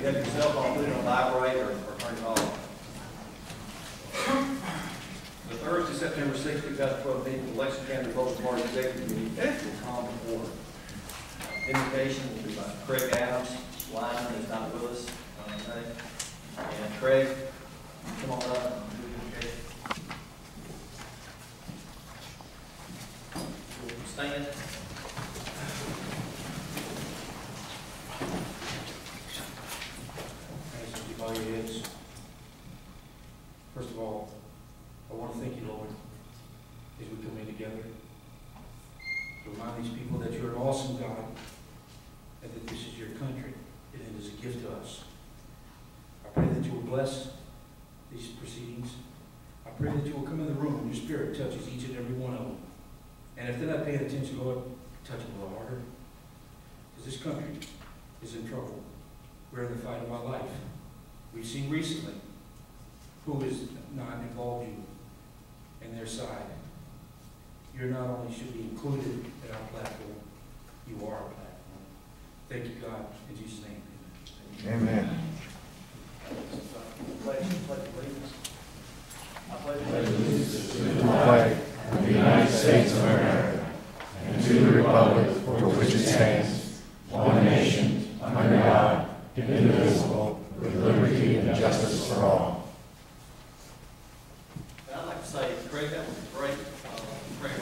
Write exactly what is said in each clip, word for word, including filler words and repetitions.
you have your cell phone, put it on vibrate or, or turn it off. The Thursday, September sixth, two thousand twelve meeting of the Lexington County Republican Party Executive Committee will come to order. Invocation will be by Craig Adams. Lyman is not with us uh, today. And Craig, come on up and do the invocation. We'll stand. Bow your heads. First of all, I want to thank you, Lord, as we come in together to remind these people that you're an awesome God and that this is your country and it is a gift to us. I pray that you will bless these proceedings. I pray that you will come in the room and your spirit touches each and every one of them. And if they're not paying attention, Lord, touch them a little harder. Because this country is in trouble. We're in the fight of our life. We've seen recently who has not involved you in their side. You not only should be included in our platform, you are our platform. Thank you, God. In Jesus' name, amen. Amen. I pledge allegiance to the flag of the United States of America and to the republic for which it stands, one nation, under God, indivisible, with liberty and justice for all. And I'd like to say, Craig, that was a great uh, prayer.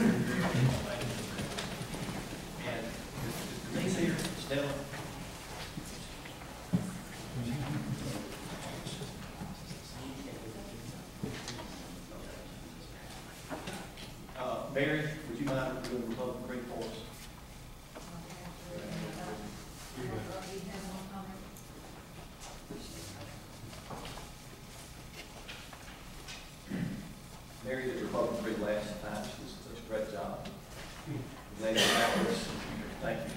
And Denise here, Stella. Uh, Mary, would you mind doing the Republican Creek for us? Mary did Republican Creek last time. She did such a great job. Glad you have us. Thank you.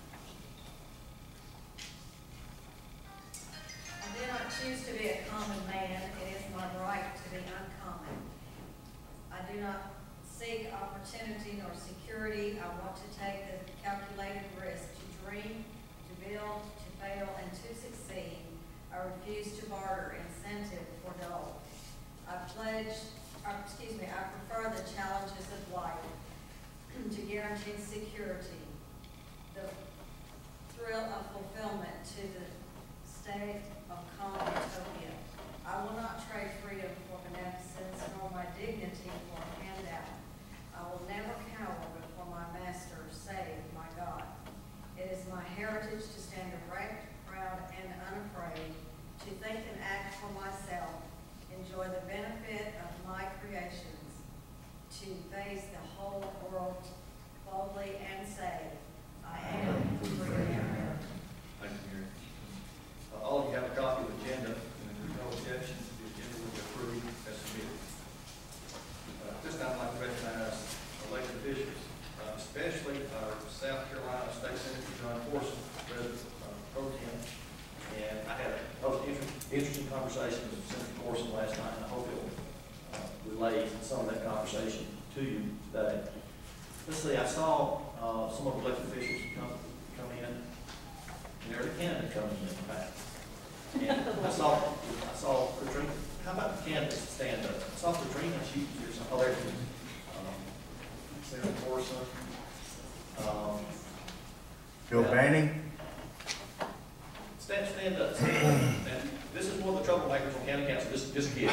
I do not choose to be a common man. It is my right to be uncommon. I do not seek opportunity nor security. I want to take the calculated risk to dream, to build, to fail, and to succeed. I refuse to barter incentive for dole. I pledge Uh, excuse me, I prefer the challenges of life to guaranteed security, the thrill of fulfillment to the state of calm utopia. I will not trade freedom for beneficence nor my dignity for a handout. I will never cower before my master, save my God. It is my heritage to stand erect, proud, and unafraid, to think and act for myself, enjoy the benefit of my creations, to face the whole world boldly and say, I am free America. Thank you, Mary. Uh, all of you have a copy of the agenda, and if there's no objections, the agenda will be approved as submitted. Uh, this time I'd like to recognize elected officials, uh, especially our South Carolina State Senator John Corson, President uh, Pro Tem. And I had a most inter interesting conversation with Senator Corson last night, and I hope it will uh, relay some of that conversation to you today. Let's see, I saw uh, some of the elected officials come, come in, and there's a candidate coming in, in fact. And I saw, I saw Katrina. How about the candidates stand up? I saw Katrina, she was here. Oh, there she is. Um, Senator Corson. Um, Bill yeah. Banning. Stand, stand up. Stand up. And this is one of the troublemakers on county council. Just, just kidding.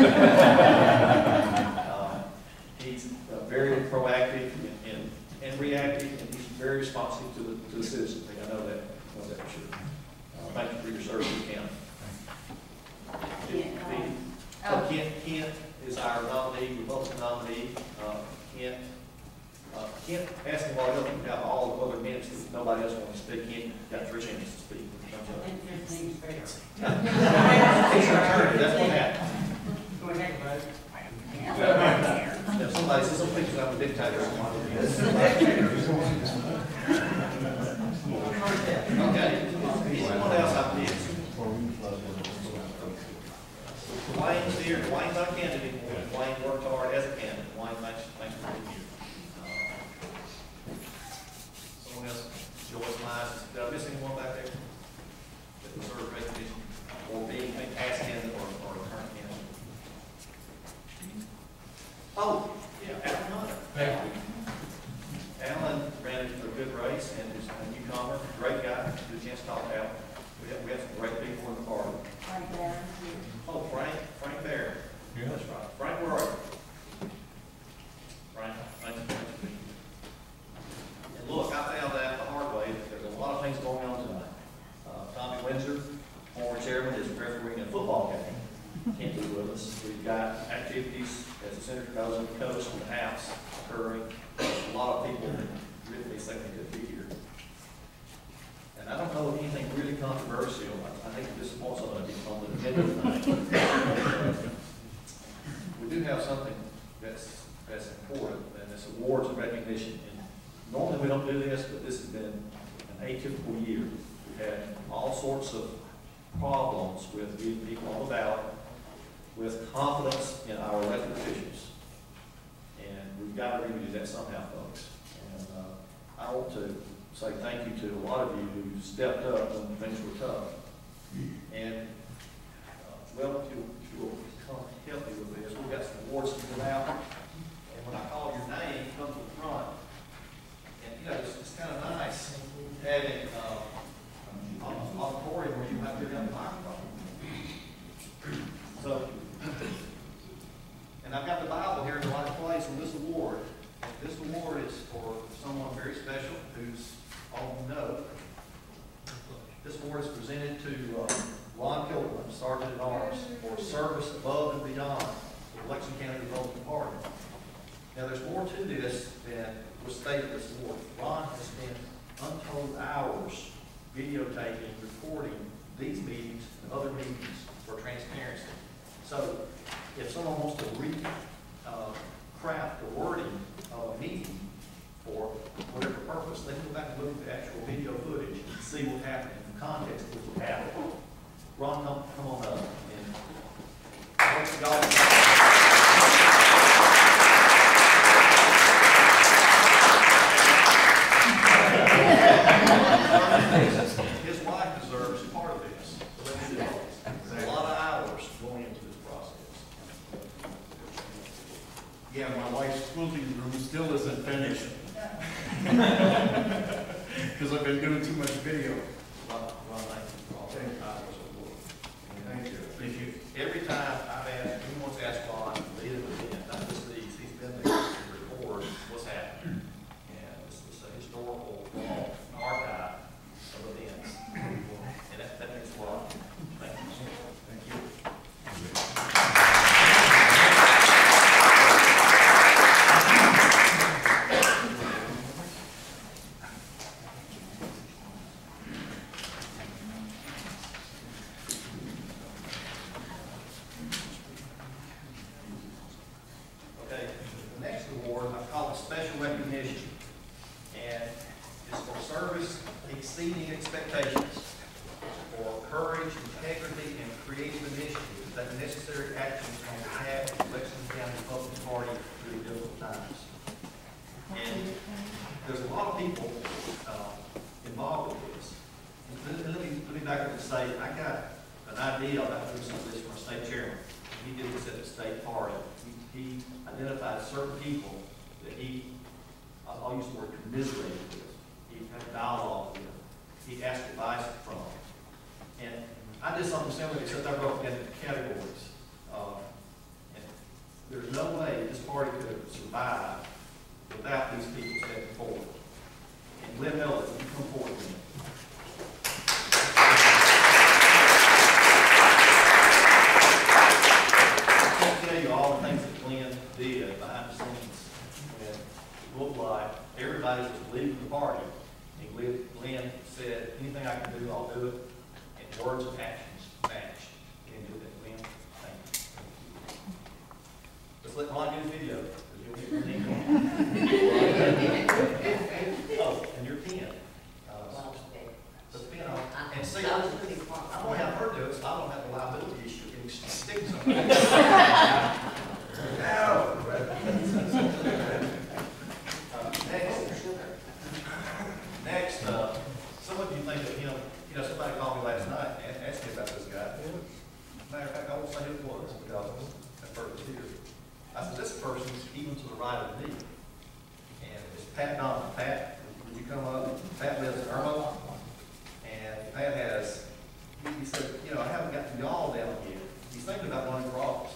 uh, he's uh, very proactive and, and, and reactive, and he's very responsive to the to the citizens. I know that. I know that for sure. Uh, thank you for your service to the county. Yeah, um, So Kent, Kent is our nominee, Republican nominee. Uh, Kent. Uh, Kent asked him why he have all the other minutes if nobody else wants to speak. Kent got three minutes to speak. He's an attorney, that's what happened. If somebody says, some pictures I'm a dictator. Okay, anyone else I missed? Dwayne's here. Dwayne's not a candidate anymore. Dwayne worked hard as a candidate. Dwayne, thanks, thanks for being here. Uh, someone else, Joyce Mize. Did I miss anyone back there? deserve recognition for being a past candidate or, or a current candidate. Oh, yeah, Alan Hunter. Thank you. Alan ran a good race and is a newcomer, great guy, good chance to talk to Alan. We have, we have some great people in the party. Right there. Oh, Frank, Frank Bear. Yeah. That's right. Frank, where are you? Frank, nice to meet you. And look, I found out the hard way that there's a lot of things going on tonight. Uh, Tommy Windsor, former chairman, is refereeing a football game. Can't be with us. We've got activities, as the senator knows, on the coast and the house occurring. A lot of people that really think they could be here. And I don't know of anything really controversial. I, I hate to disappoint somebody on the agenda tonight. We do have something that's that's important, and it's awards and recognition. And normally we don't do this, but this has been an atypical year. We've had all sorts of problems with getting people on the ballot, with confidence in our elected officials. And we've got to remedy that somehow, folks. And uh, I want to say thank you to a lot of you who stepped up when things were tough. And, uh, well, if you, if you will come help me with this, we've got some awards to give out. And when I call your name, come to the front. And, you know, it's, it's kind of nice having uh, an auditorium where you have to have a microphone. So, and I've got the Bible here in the right place on this award. And this award is for someone very special who's on the know. This award is presented to uh, Ron Kilburn, Sergeant at Arms, for service above and beyond the Lexington County Republican Party. Now, there's more to this than was stated this award. Ron has spent untold hours videotaping, recording these meetings and other meetings for transparency. So, if someone wants to re uh, craft the wording of a meeting for whatever purpose, they can go back and look at the actual video footage and see what happened in the context of what happened. Ron, come, come on up. And thanks y'all. His wife deserves part of this. So let me do it. There's a lot of hours going into this process. Yeah, my wife's quilting room still isn't finished. Because I've been doing too much video. Ron, Ron, thank you for all that hours of work. Thank you. If you, every time I've asked, who wants to ask Ron to lead an event, not just these, he's been there to record what's happening. And it's, it's a historical long archive of events. And that, that means a lot. Thank you. Thank you. Okay, the next award, I call it special recognition. And it's for service exceeding expectations, for courage, integrity, and creative initiative to take necessary actions on behalf of the Lexington County Republican Party through difficult times. And there's a lot of people uh, involved with this. And let, let me, let me back up and say, I got an idea about doing some of this from a state chairman. He did this at the state party. He, he identified certain people that he, I'll, I'll use the word commiserated with. He had a dialogue with. He asked advice from. And I did something similar, except I broke it into categories. Uh, and there's no way this party could have survived without these people stepping forward. And Glenn Miller, you come forward with me. I can't tell you all the things that Glenn did behind the scenes when it looked like everybody was leaving the party. And Glenn, Glenn said, anything I can do, I'll do it. And words and actions matched. Can you do that, Glenn? Thank you. Let's let Ron do the video. You'll get your name. Oh, and your pen. Uh, the pen on. And see, I don't have her do it, so I don't have a liability issue of getting sticks on it. No. Uh, next, next, uh, some of you think of him You know, somebody called me last night and asked me about this guy. Matter of fact, I won't say who it was because I've heard it here. I said, this person's even to the right of me. And it's Pat Donald. Pat, would you come up? Pat lives in Irmo. And Pat has, he, he said, you know, I haven't got to y'all down yet. He's thinking about running for office.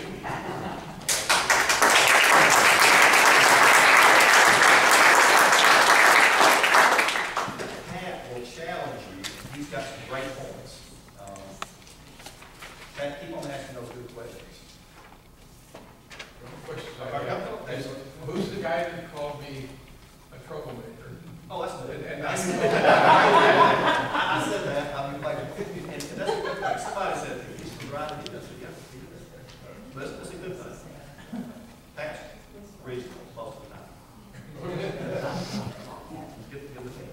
Pat will challenge you. He's got some great points. Um, Pat, keep on asking those good questions. Questions I Okay, have. okay. Is, who's the guy that called me a troublemaker? Oh, that's good. And- and I I- said that. I said that. I mean, like, and and that's a good thing. Somebody said, he's the right, he does it, yeah. he does it. But that's, that's a good thing. That's reasonable most of the time. Good, good thing.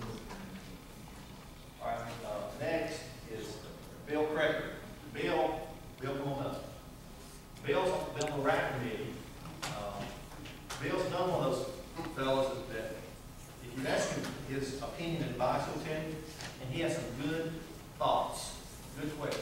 All right, uh, next is Bill Cracker. Bill, Bill, come on up. Bill's been on the RAC committee. Um, Bill's done one of those fellows that if you ask him his opinion and advice, he'll tell you, and he has some good thoughts, good questions.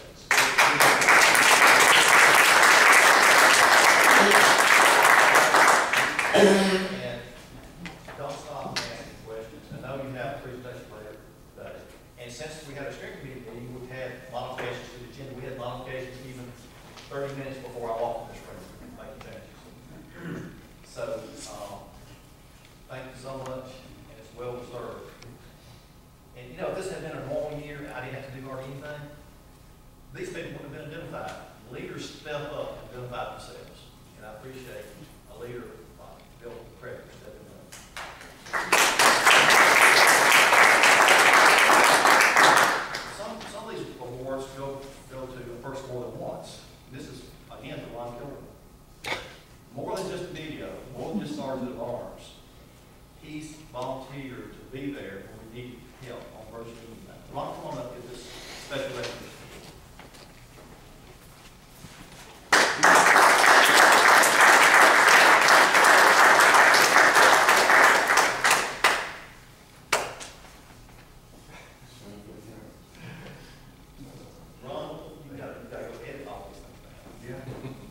And don't stop asking questions. I know you have a presentation later today. And since we had a steering committee meeting, we've had modifications to the agenda. We had modifications even thirty minutes before I walked in this room, making changes. So, um, thank you so much, and it's well deserved. And you know, if this had been a normal year, I didn't have to do hardly anything, these people would have been identified. Leaders step up and identify themselves. And I appreciate a leader like Bill Cracker stepping up. Some, some of these awards go, go to a person more than once. This is, again, to Ron Gilbert. More than just a video, more than just sergeant at arms. He's volunteered to be there when we need help on virtually anything. Ron, come on up, get this special recognition. Ron, you gotta, you gotta go edit all these things. Yeah.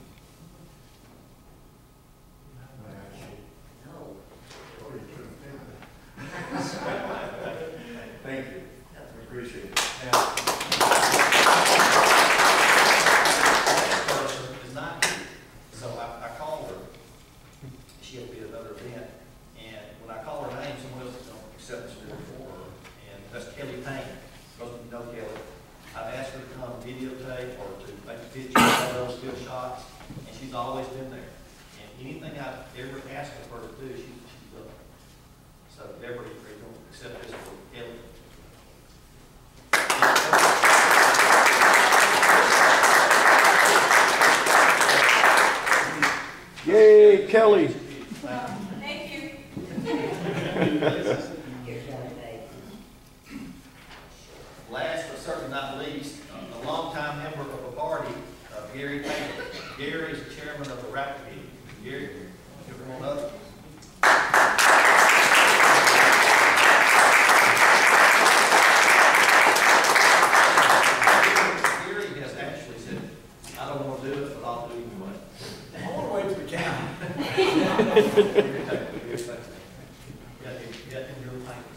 Thank you. Appreciate it. Now, that person is not here, so I, I called her. She had to be at another event, and when I call her name, someone else is going to accept the spirit for her, and that's Kelly Payne. Most of you know Kelly. I've asked her to come videotape or to make a picture of those good shots, and she's always been there. And anything I've ever asked of her to do, she, she's done. So Deborah, are you going to accept this for Kelly? Yay, Kelly. Thank you. Last but certainly not least, a longtime member of the party, uh, Gary Taylor. Gary is the chairman of the RAC committee. Gary, come on up. Gary has actually said, I don't want to do it, but I'll do it anyway. I want to wait for the count. Gary Taylor, Gary Taylor. Yeah, yeah, and your thanks.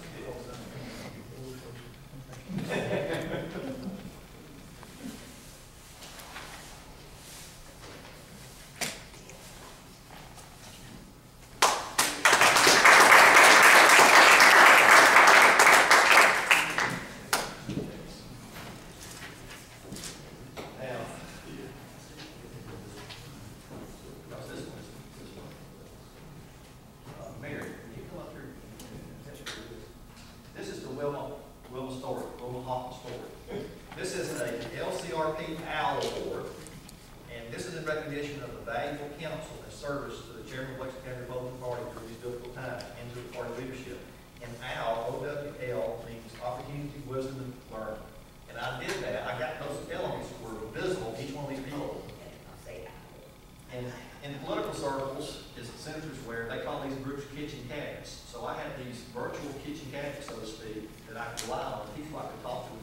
Now, because this one is, this one. Uh, Mary, can you come up here? This is the Wilma, Wilma story, Wilma Hoffman story. This is a L C R P OWL award, and this is in recognition of the valuable counsel and service to the chairman of Lexington County Republican Party through these difficult times and to the party leadership. And OWL, O W L, means opportunity, wisdom, and learning. And I did that. I got those elements were visible in each one of these people. And in political circles, as senators wear, they call these groups kitchen cabinets. So I had these virtual kitchen cabinets, so to speak, that I could rely on. People I could talk to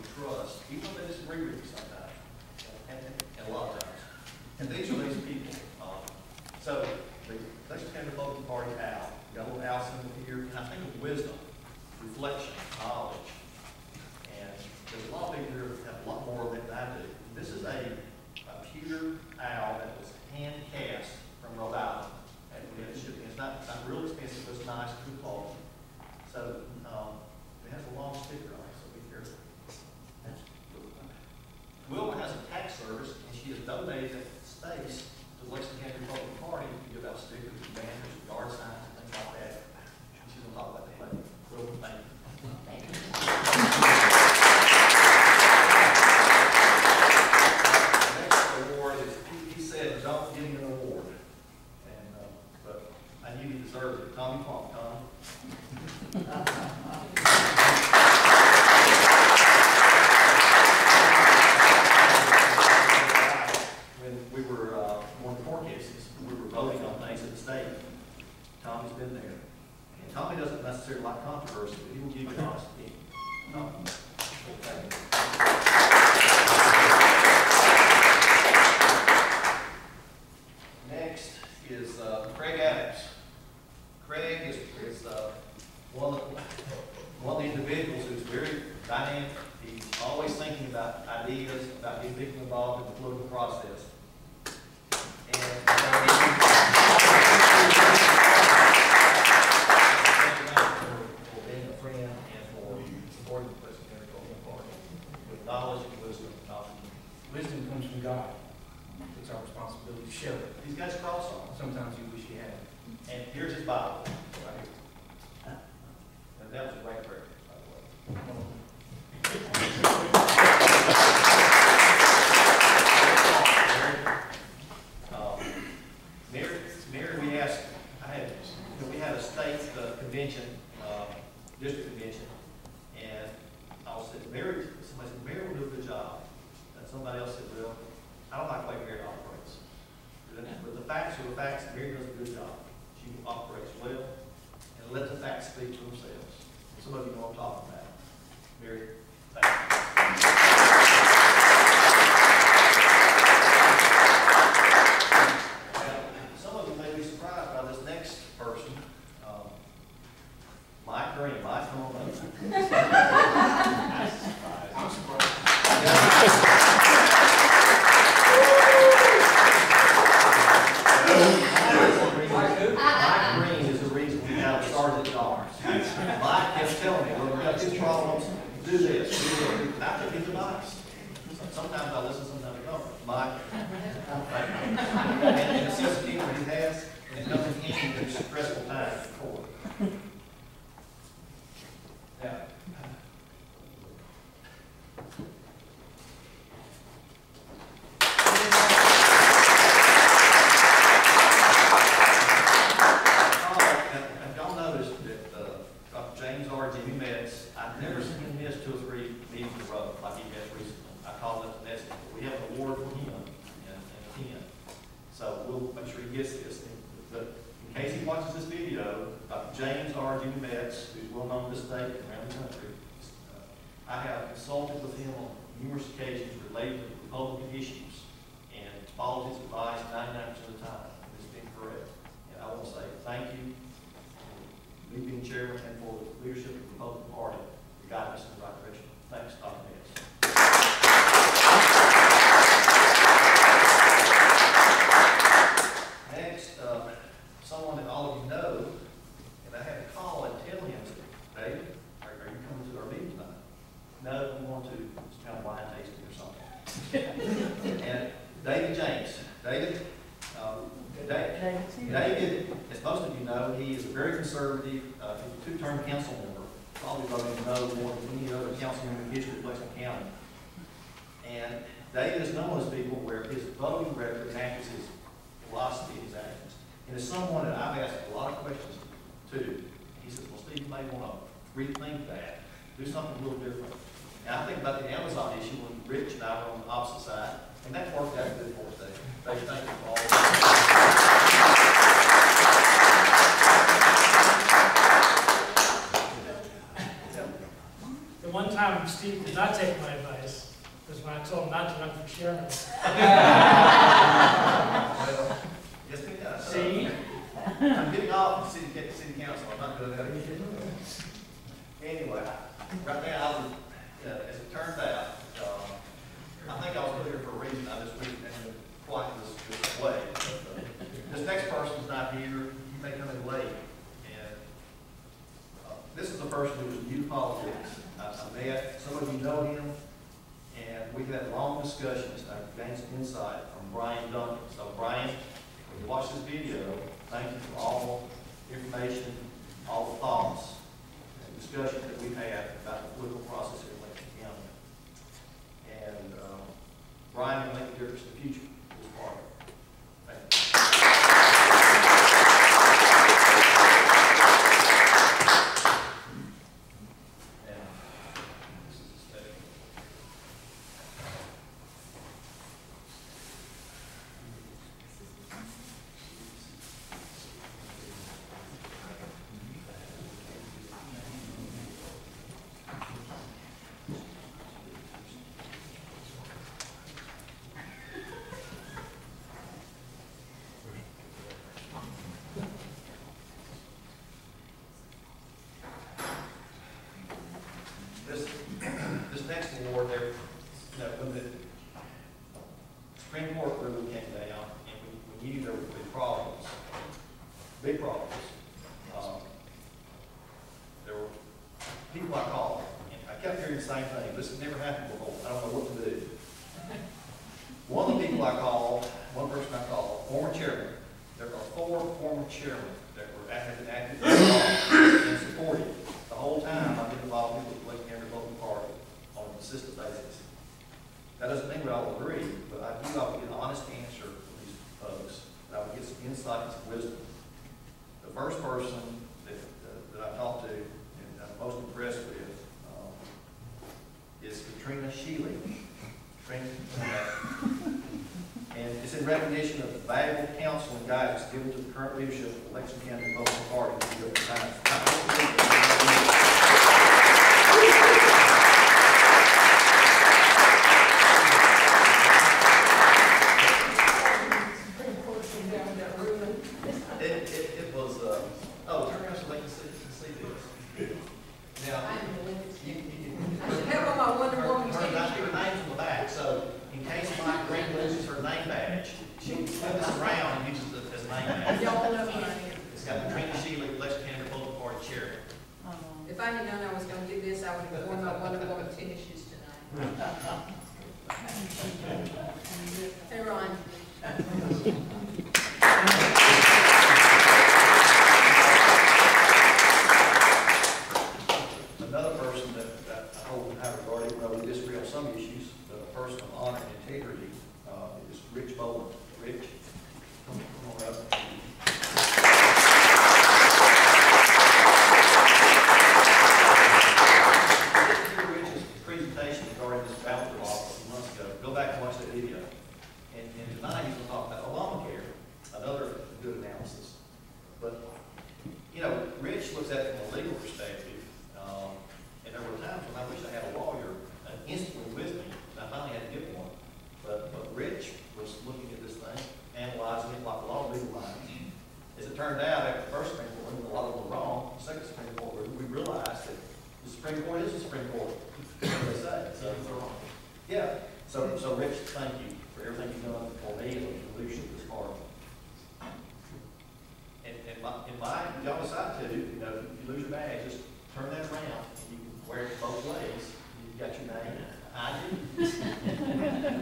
even though they disagree with you sometimes, and, and, and a lot of times. And these are these people. Um, so the Lexington County Republican Party owl, got a little owl symbol here, and I think of wisdom, reflection, knowledge. And there's a lot of people here that have a lot more of it than I do. This is a, a pewter owl that was hand cast from Rhode Island. And it's not, it's not real expensive, but it's nice, good quality. So um, it has a long sticker on it, so be careful. Wilma has a tax service, and she has donated space to the Lexington County Republican Party to give out stickers, and banners, and yard signs, and things like that. And she's going to talk about that later. Wilma, thank you. Thank you. Next award is, he, he said, don't give me an award. And, uh, but I knew he deserved it. Tommy Funk, Tom. When we were, uh, on court cases, we were voting on things at the state. Tommy's been there. And Tommy doesn't necessarily like controversy, but he will give you an honest opinion. Tommy. Okay. Next is uh, Craig Adams. Craig is, is uh, one, of the, one of the individuals who's very dynamic. He's always thinking about ideas, about getting people involved in the political process. And uh, for being a friend and for supporting the Lexington County Republican Party with knowledge and wisdom. Wisdom comes from God. It's our responsibility to share it. He's got his cross on. Sometimes you wish you had it. And here's his Bible, right here. And that was a great prayer, by the way. Um, Mary, Mary, we asked, I had, you know, we had a state uh, convention, uh, district convention, and I was saying, Mary, somebody said, Mary will do a good job. And somebody else said, well, I don't like the way Mary operates. But the facts are the facts, Mary does a good job. She operates well, and let the facts speak for themselves. Some of you know what I'm talking about. Mary, thank you. Now, some of you may be surprised by this next person, um, Mike Green. Mike, come on up. I'm surprised. Mike Green is the reason we have Sergeant Arms. Mike kept telling me, well, we got these problems, do this, do that. And I took his advice. Sometimes I listen, sometimes I don't. Mike, thank you. And the sense of humor he has, and nothing easy in stressful times before. Now, James R. Jimmy Metz, I've never seen him miss two or three meetings in a row like he has recently. I called up the next, we have an award for him and, and a pin. So we'll make sure he gets this. But in case he watches this video, uh, James R. Jimmy Metz, who's well known to the state and around the country, uh, I have consulted with him on numerous occasions related to Republican issues and followed his advice ninety-nine percent of the time. It's been correct. And I want to say thank you. Me being chairman and for the leadership of the Republican Party to guide us in the right direction. Thanks, Doctor Metz. Next, uh, someone that all of you know, and I had to call and tell him, David, are, are you coming to our meeting tonight? No, I'm going to some kind of wine tasting or something. And David James. David, uh, David, David, as most of you know, he is a very conservative, uh, two-term council member. Probably voting know more than any other council member in the history of Lexington County. And David is known as people where his voting record matches his philosophy, his actions. And it's someone that I've asked a lot of questions to. He says, well, Steve, you may want to rethink that, do something a little different. And I think about the Amazon issue when Rich and I were on the opposite side, and that worked out good for us, David. David, thank you for all that. The one time Steve did not take my advice, Because when I told him not to run for chairman, Well, yes, we got. see, I'm getting off the city, city council, I'm not doing that again. Anyway, right now, I was, uh, as it turned out, uh, I think I was put here for a reason, I just read it quite this, this way. But, uh, This next person's not here, he may come in late, and, uh, this is a person who was new to politics. I, I met, some of you know him, and we've had long discussions, and I've gained some insight from Brian Duncan. So Brian, when you watch this video, thank you for all the information, all the thoughts, and discussion that we've had about the political process here in Lincoln County. And um, Brian will make a difference in the future of this party. Thank you. And this is a special. This, this next award there, you know, when the Supreme Court ruling came down, and we, we knew there would be problems, big problems. Um, there were people I called, and I kept hearing the same thing. This has never happened before. I don't know what to do. One of the people I called, one person I called, former chairman. There are four former chairmen that were active, active and supported the whole time I've been involved with the Lincoln County Republican Party on a consistent basis. That doesn't mean we all agree, but I do I would get an honest answer from these folks. And I would get some insight and some wisdom. The first person that, uh, that I talked to and I'm most impressed with um, is Katrina Shealy. Katrina, uh, and it's in recognition of the valuable counsel and guidance given to the current leadership of the Lexington County Republican Party in the time. It, it, it was, uh, oh, turn around so they can see, see this. Now, you, you, I should have on my Wonder Woman her, her, t-shirt. her name's on the back, so in case Mike Green loses her name badge, she can flip this around and uses it as a name badge. Y'all know mine. It's got Katrina Shealy, Lexington County Republican Party chair. If I had known I was gonna get this, I would have worn my Wonder Woman tennis shoes tonight. Hey, Ron. Another person that, that I hold in high regard, even though we disagree on some issues, but a person of honor and integrity, uh, is Rich Boland. Rich, come come on up. Rich's presentation regarding this ballot law a few months ago. Go back and watch that video. And, and tonight he's going to talk about Obamacare, another good analysis. But, you know, Rich looks at it from a legal perspective. Um, and there were times when I wish I had a lawyer uh, instantly with me, and I finally had to get one. But, but Rich was looking at this thing, analyzing it like a lot of legal minds. As it turned out, after the first Supreme Court ruling, a lot of them were wrong. The second Supreme Court ruling, we realized that the Supreme Court is the Supreme Court. That's what they say. So, yeah. So, so Rich, thank you for everything you've done for me and the leadership of this party. And, and my, and my, if y'all decide to, you know, if you lose your badge, just turn that around. You can wear it both ways. You've got your name. I do.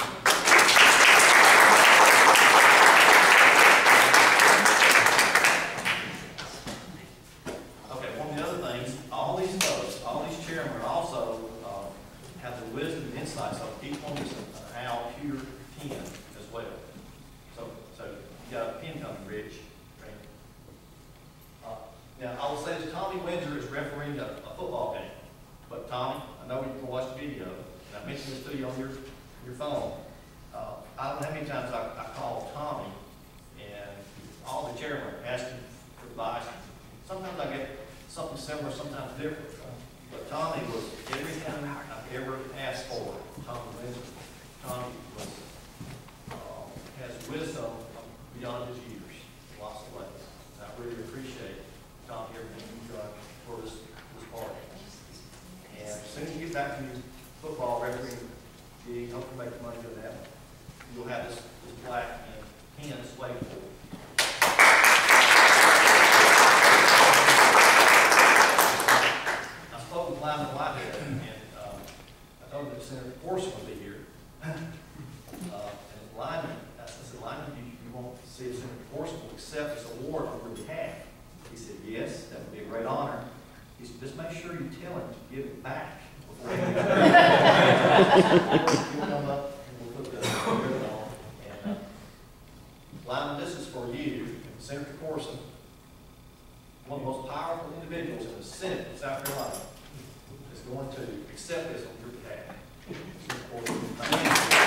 Okay, one of the other things, all these folks, all these chairmen also uh, have the wisdom and insight, so each one is an Al Pure pen as well. So, so you got a pen coming, Rich. Right? Uh, now, I will say this, Tommy Windsor is refereeing a, a football game. But Tommy, I know you can watch the video, and I mentioned this to you on your, your phone. Uh, I don't know how many times I, I called Tommy, and all the chairmen asking for advice. Sometimes I get something similar, sometimes different. But Tommy was everything I've ever asked for. Tommy get back to your football refereeing gig, hope you make money doing that. You'll have this, this plaque and pen displayed for you. I spoke with Lyman Whitehead, and um, I told him that Senator Corson would be here. Uh, and Lyman, I said, Lyman, you, you won't see if Senator Corson will accept this award on your behalf. He said, yes, that would be a great honor. He said, just make sure you tell him to give it back before he goes. He'll come up and we'll put the ribbon on. And uh, Lyman, this is for you, and Senator Corson, one of the most powerful individuals in the Senate of South Carolina, is going to accept this on your behalf. Senator Corson, thank you.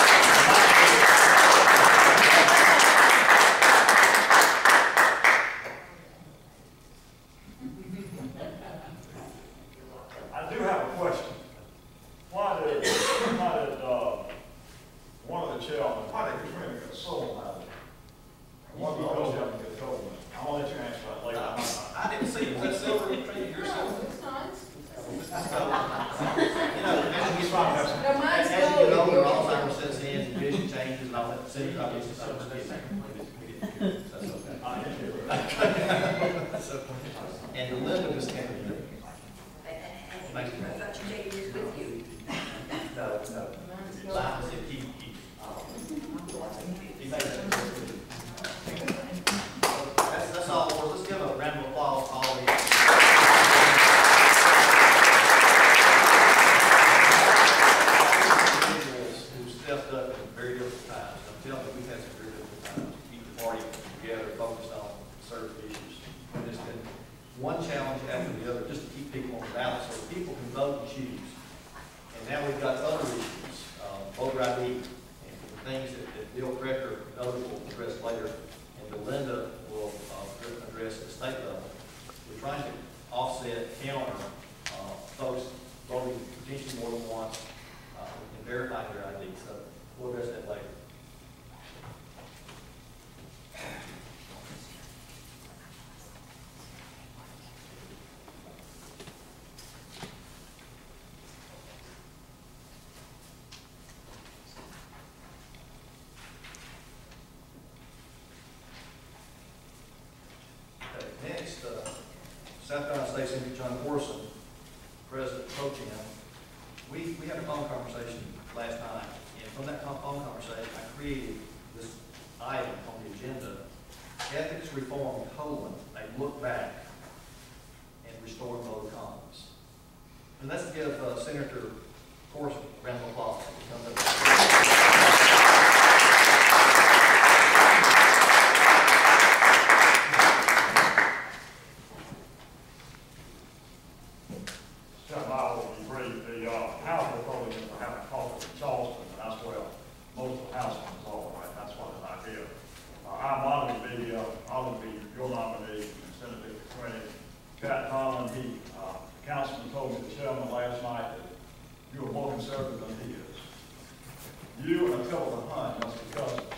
I do have a question. Why did, why did, uh, one of the chairmen, why did Katrina get sold out of it? One of the other chairmen get sold. I'm gonna let you answer that later. I'm not- I didn't see it. Was that silver? Katrina, your silver? It's not. You know, as you get, No, mine's as you get gold. older, Alzheimer's sets in, and vision changes and all that. Senator, I guess it's Alzheimer's kids. That's okay. I didn't hear that. That's okay. And Linda just came in. Thank you. I thought you take yours with you. No, no. Lyman said he, he, he made it. That's, that's all for us. Let's give a round of applause to all the individuals who stepped up in very difficult times. I'm telling you, we've had some very difficult times to keep the party together, focused on certain issues. And it's been one challenge after the other just to keep people on the ballot so that people can vote and choose. And now we've got other issues, um, voter I D, and things that, that Bill Crecker and others will address later, and Belinda will uh, address at the state level. We're trying to offset, counter uh, folks voting potentially more than once uh, and verifying their I D. So we'll address that later. Okay, next, uh, South Carolina State Senator John Corson, President Pro Tem, we, we had a phone conversation last night, and from that phone conversation, I created this item on the agenda, ethics reform colon, a look back and restore voter confidence. And let's give uh, Senator Corson a round of applause. He comes up. Chairman, I will be brief. The, uh, House Republicans are having coffee in Charleston, and that's where most of the House ones are, right? That's what an idea. Uh, I'm honored to be, uh, honored to be your nominee in Senate District twenty. Pat Conlon, he, uh, the councilman told me, the chairman last night, that you are more conservative than he is. You and Attila the Hun must be cousins.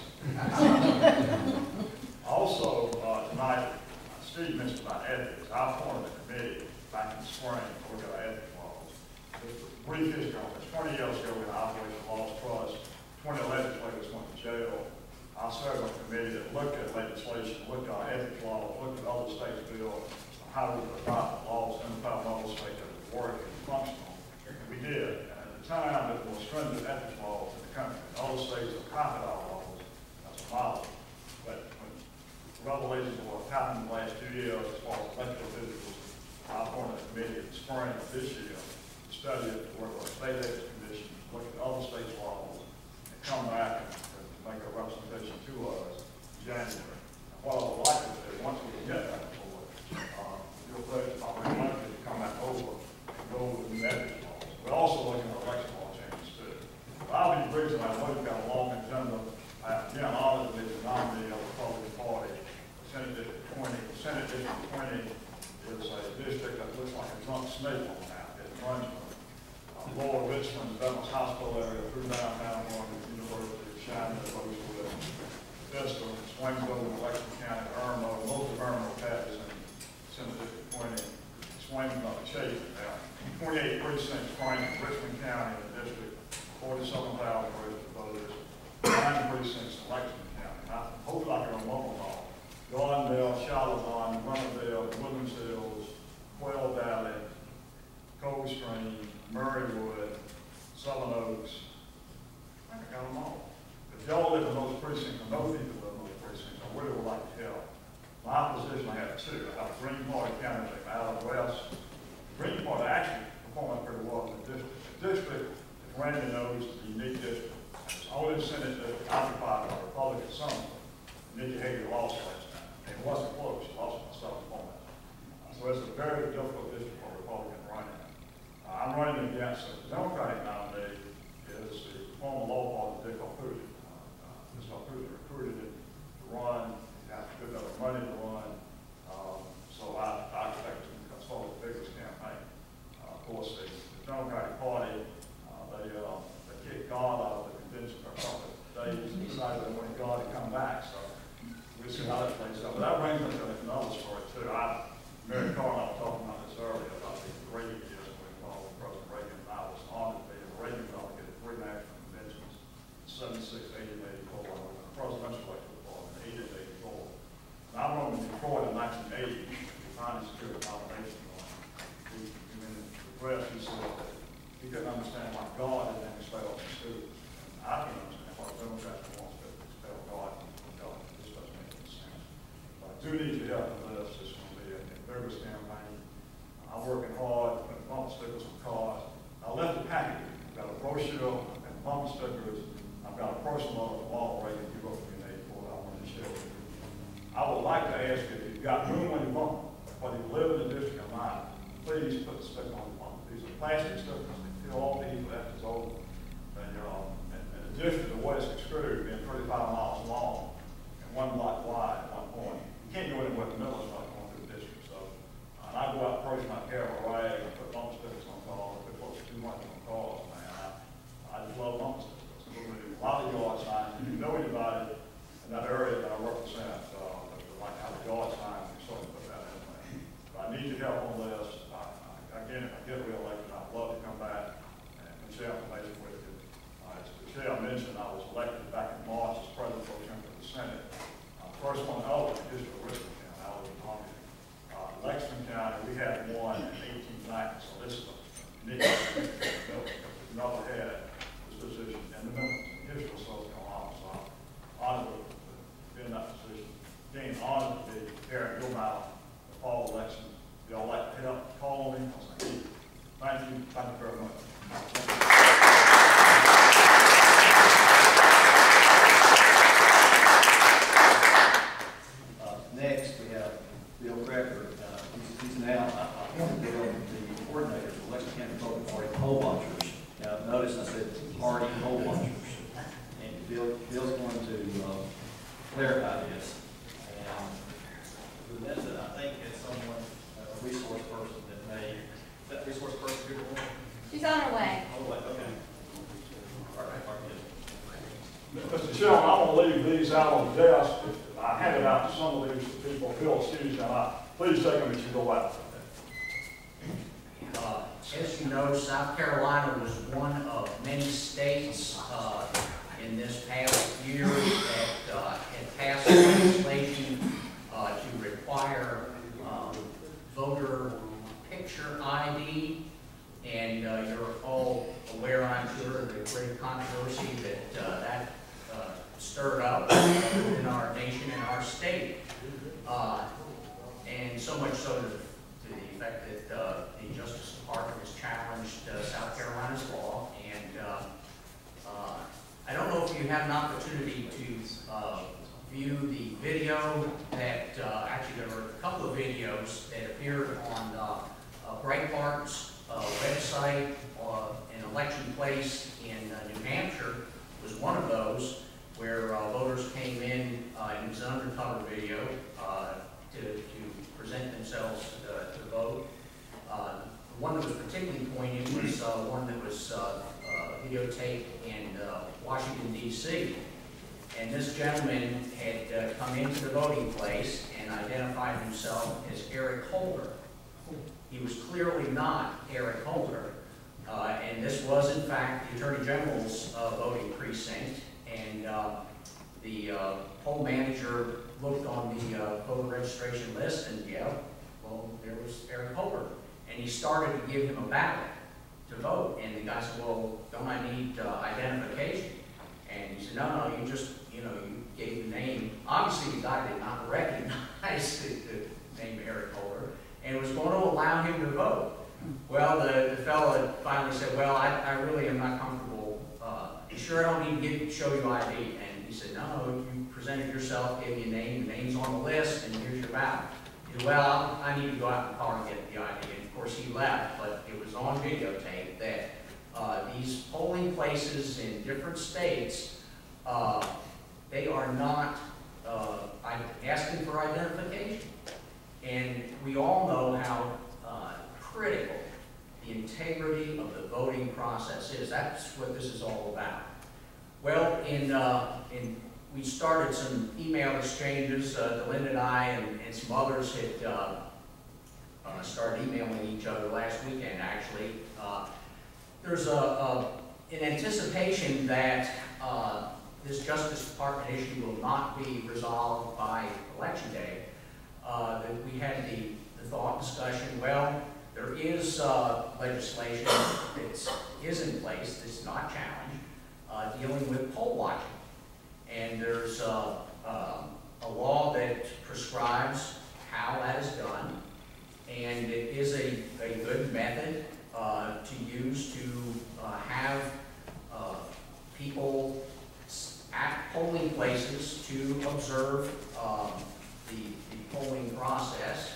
Also, uh, tonight, Steve mentioned about ethics. I formed a committee back in the spring to look at our ethics laws. Just a brief history on this. twenty years ago, we had Operation Lost Trust. twenty legislators went to jail. I served on a committee that looked at legislation, looked at our ethics laws, looked at other states' bills, how we could adopt the laws in the other states that would work and functional. And we did. And at the time, there were stringent ethics laws in the country. Other states have copied our laws. That's a model. But when revelations of what's happened in the last two years as far as elected officials, I formed a committee in the spring of this year to study it, to work on state ethics conditions, look at other states' laws, and come back and, and make a representation to us in January. And what I would like to do, once we get that before, uh, you'll say, I'll be likely to come back over and go over the new ethics laws. We're also looking at election law changes too. But I'll be brief tonight. I know we've got a long agenda. I, again, I'm honored to be the nominee of the Republican Party, Senate District twenty. Senate District twenty is a district that looks like a drunk snake on the map. It runs from uh, Lower Richmond, Veterans Hospital area, through downtown, going to the University of Shannon, Roseville, Vista, swings over to Lexington County, Irmo. Most of Irmo passes in Senate District twenty. swings of achievement. Now, twenty-eight precincts rank in Richmond County in the district, forty-seven thousand registered voters, nine precincts in Lexington County. I hope I can remember them all. Gardendale, Charlottesville, Runnerdale, Woodlands Hills, Quail Valley, Coldstream, Murraywood, Southern Oaks. I think I got them all. If y'all live in those precincts, and know people live in those precincts, I really would like to help. My position, I have two. I have a Green Party candidate out of the West. The Green Party actually performing pretty well in the district. The district, if Randy knows, is a unique district. It's only the Senate district occupied by Republican Senator. Nikki Haley lost last time. And it wasn't close. She lost by seven points. Uh, so it's a very difficult district for a Republican running. Uh, I'm running against the Democratic nominee is the former law partner, Dick Opudi. Uh, uh, Mister Opudi recruited him to run. He has to give up money to run. Um, so I, I expect him to consult the biggest campaign. Uh, of course, the, the Democratic Party, uh, they, uh, they kicked God out of the convention for a couple of days and decided they wanted God to come back. So we'll see how that plays out. But that brings me to another story, too. I, Mary Carr and I were talking about this earlier about the great years we involved with President Reagan, and I was honored to be a Reagan delegate at three national conventions, seventy-six, eighty, and eighty-four. I was in the presidential electoral board in eighty and eighty-four. And I remember in Detroit in nineteen eighty, we finally secured a nomination going. He, he in the press, he said that he couldn't understand why God didn't expel the students. And I can't understand why Democrats want to expel God from God. This doesn't make any sense. But I do need your help with this. It's going to be a, a vigorous campaign. I'm working hard, putting bumper stickers on cars. I left the package. I've got a brochure and bumper stickers. I've got a personal Ronald Reagan, you wrote me in eighty-four, I wanted to share with you. I would like to ask you, if you've got room on your bumper, whether you live in the district or not, please put the sticker on the bumper. These are plastic stickers. They feel all these after it's over. And, you know, and, and the district, the way it's extruded, being thirty-five miles long and one block wide at one point. You can't go anywhere in the middle, it's not going through the district. So, uh, and I go out and purchase my carry rag and put bumper stickers on cars. If it looks too much on cars, man, I, I just love bumper stickers. A lot of yard signs. If you know anybody in that area that I represent, uh, that would like to have a yard sign, you certainly put that in there. But I need your help on this. I, I, again, if I get reelected, I'd love to come back and, and share information with you. Uh, as the chair mentioned, I was elected back in March as president pro tem for the Senate. Uh, first one out in the district of Richmond County, I was in Columbia. Uh, Lexington County, we had one in eighteen ninety, so this is a unique bill. We never had this position in the middle. History of South Carolina, so I'm honored to be in that position. Being honored to be here at your mouth the fall election. If y'all like to help, call me. I'll say, thank you. Thank you very much. Uh, next, we have Bill Cracker. Uh, he's, he's now, I, I want to Bill, the coordinator for Lexington County Republican Party poll watchers. Now, notice I said party poll watchers. And Bill, Bill's going to uh, clarify this. And Vanessa, I think, is someone, a resource person that may, is that resource person here to one? She's on her way. Oh, wait, okay. All right, all right, Mister Chairman, I'm going to leave these out on the desk. I handed out to some of these people. Bill, excuse me, I, please take them as you go out. Uh, As you know, South Carolina was one of many states uh, in this past year that uh, had passed legislation uh, to require um, voter picture I D. And uh, you're all aware, I'm sure, of the great controversy that uh, that uh, stirred up in our nation and our state. Uh, and so much so to, to the effect that uh, the Justice Department has challenged uh, South Carolina's law. And uh, uh, I don't know if you had an opportunity to uh, view the video that, uh, actually there were a couple of videos that appeared on uh, uh, Breitbart's uh, website. Uh, an election place in uh, New Hampshire was one of those where uh, voters came in, uh, it was an undercover video, uh, to, to present themselves uh, to vote. Uh, the one that was particularly poignant was uh, one that was uh, uh, videotaped in uh, Washington, D C And this gentleman had uh, come into the voting place and identified himself as Eric Holder. he was clearly not Eric Holder. Uh, and this was, in fact, the Attorney General's uh, voting precinct. And uh, the uh, poll manager looked on the uh, voter registration list, and yeah, well, there was Eric Holder. And he started to give him a ballot to vote. And the guy said, well, don't I need uh, identification? And he said, no, no, you just, you know, you gave the name. Obviously, the guy did not recognize the, the name Eric Holder and was going to allow him to vote. Well, the, the fellow finally said, well, I, I really am not comfortable. Uh, you sure I don't need to get, show you I D? And he said, no, you presented yourself, gave me a name, the name's on the list, and here's your ballot. He said, well, I need to go out in the car and get the I D. And of course, he left, but it was on videotape that uh, these polling places in different states, uh, they are not uh, asking for identification. And we all know how uh, critical the integrity of the voting process is. That's what this is all about. Well, in, uh, in we started some email exchanges, uh, Delinda and I and, and some others had uh, uh, started emailing each other last weekend, actually. Uh, there's a, a, in anticipation that uh, this Justice Department issue will not be resolved by Election Day, uh, that we had the, the thought discussion, well, there is uh, legislation that is in place that's not challenged, uh, dealing with poll watching. And there's uh, uh, a law that prescribes how that is done, and it is a, a good method uh, to use to uh, have uh, people at polling places to observe um, the, the polling process.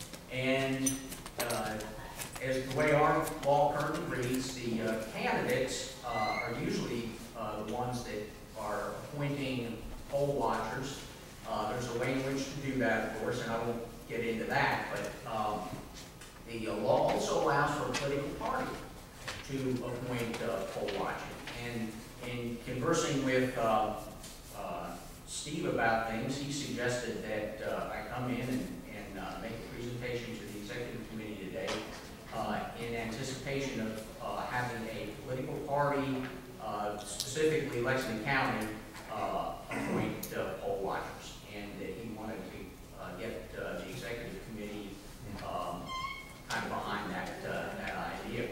And uh, as the way our law currently reads, the uh, candidates uh, are usually uh, the ones that are appointing poll watchers. Uh, there's a way in which to do that, of course, and I won't get into that, but um, the uh, law also allows for a political party to appoint uh, poll watching. And in conversing with uh, uh, Steve about things, he suggested that uh, I come in and, and uh, make a presentation to the executive committee today uh, in anticipation of uh, having a political party, uh, specifically Lexington County, uh, appoint uh, poll watchers. And uh, he wanted to uh, get uh, the executive committee um, kind of behind that, uh, that idea.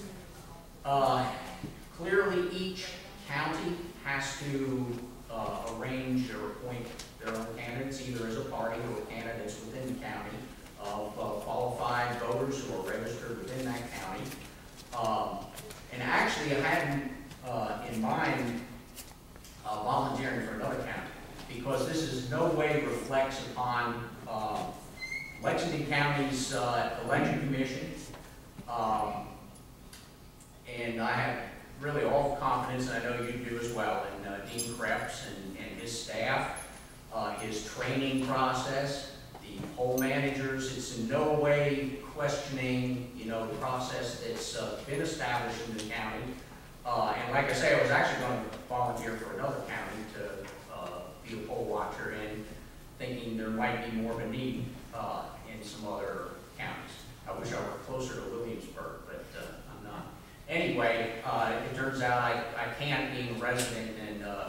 Uh, clearly, each county has to uh, arrange or appoint their own candidates, either as a party or candidates within the county of uh, qualified voters who are registered within that county. Um, and actually, I had uh, in mind uh, volunteering for another county, because this is no way reflects upon uh, Lexington County's uh, election commission. Um, and I have really all confidence, and I know you do as well, in uh, Dean Krebs and, and his staff, uh, his training process, the poll managers. It's in no way questioning, you know, the process that's uh, been established in the county. Uh, and like I say, I was actually going to volunteer for another county to uh, be a poll watcher, and thinking there might be more of a need uh, in some other counties. I wish I were closer to Williamsburg, but uh, I'm not. Anyway, uh, it turns out I, I can't, being a resident and uh, a,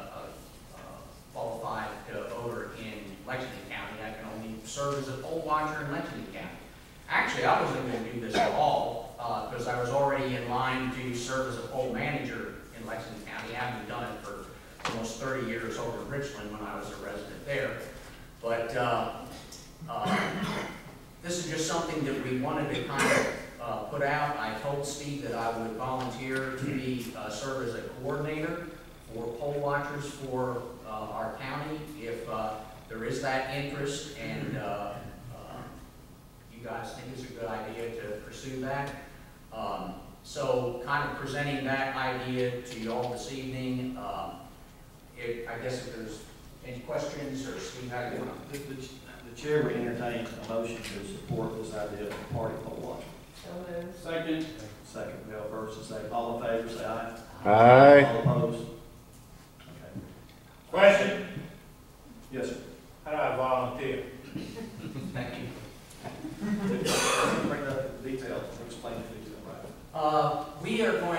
a qualified uh, voter in Lexington County, I can only serve as a poll watcher in Lexington County. Actually, I wasn't going to do this at all, because uh, I was already in line to serve as a poll manager in Lexington County. I haven't done it for almost thirty years over in Richland when I was a resident there. But uh, uh, this is just something that we wanted to kind of uh, put out. I told Steve that I would volunteer to be uh, serve as a coordinator for poll watchers for uh, our county if uh, there is that interest, and uh, uh, you guys think it's a good idea to pursue that. Um, so kind of presenting that idea to you all this evening. Um, if, I guess if there's any questions, or Steve, how do you want to? The, the, the chair would entertain a motion to support this idea of a party poll watching. So moved. Second. Second, we have first and second. All in favor, say aye. Aye. All opposed? Okay. Question? Yes, sir. How do I volunteer? Thank you. Bring up the details.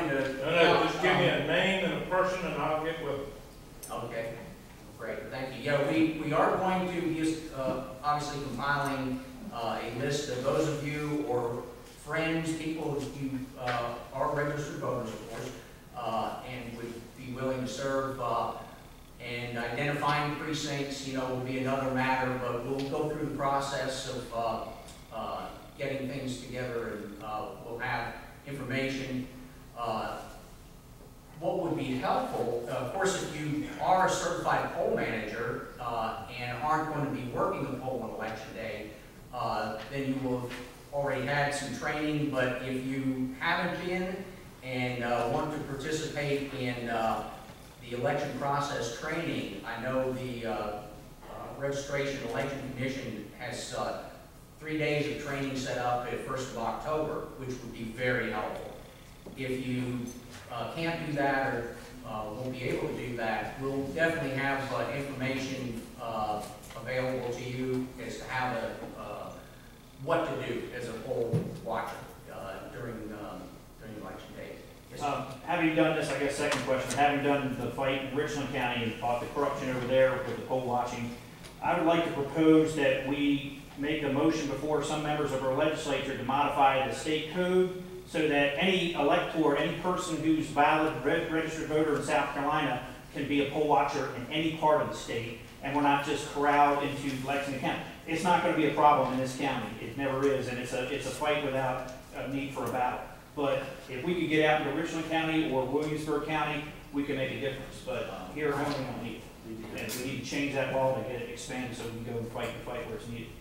going to. No, no, just give me a name and a person and I'll get with them. Okay, great, thank you. Yeah, we, we are going to be, uh, obviously compiling, uh, a list of those of you or friends, people who, uh, are registered voters, of course, uh, and would be willing to serve, uh, and identifying precincts, you know, will be another matter, but we'll go through the process of, uh, uh, getting things together, and, uh, we'll have information, uh, what would be helpful, uh, of course, if you are a certified poll manager uh, and aren't going to be working the poll on election day, uh, then you will have already had some training. But if you haven't been and uh, want to participate in uh, the election process training, I know the uh, uh, Registration Election Commission has uh, three days of training set up at first of October, which would be very helpful. If you Uh, can't do that or uh, won't be able to do that, we'll definitely have uh, information uh, available to you as to how to, uh, what to do as a poll watcher uh, during um, during election day. Yes, sir. Um, having done this, I guess second question, having done the fight in Richland County and fought the corruption over there with the poll watching, I would like to propose that we make a motion before some members of our legislature to modify the state code so that any elector, any person who's valid reg registered voter in South Carolina can be a poll watcher in any part of the state, and we're not just corralled into Lexington County. It's not going to be a problem in this county. It never is, and it's a, it's a fight without a need for a battle. But if we could get out into Richland County or Williamsburg County, we can make a difference. But um, here at home, we don't need it. And we need to change that law to get it expanded so we can go and fight the fight where it's needed.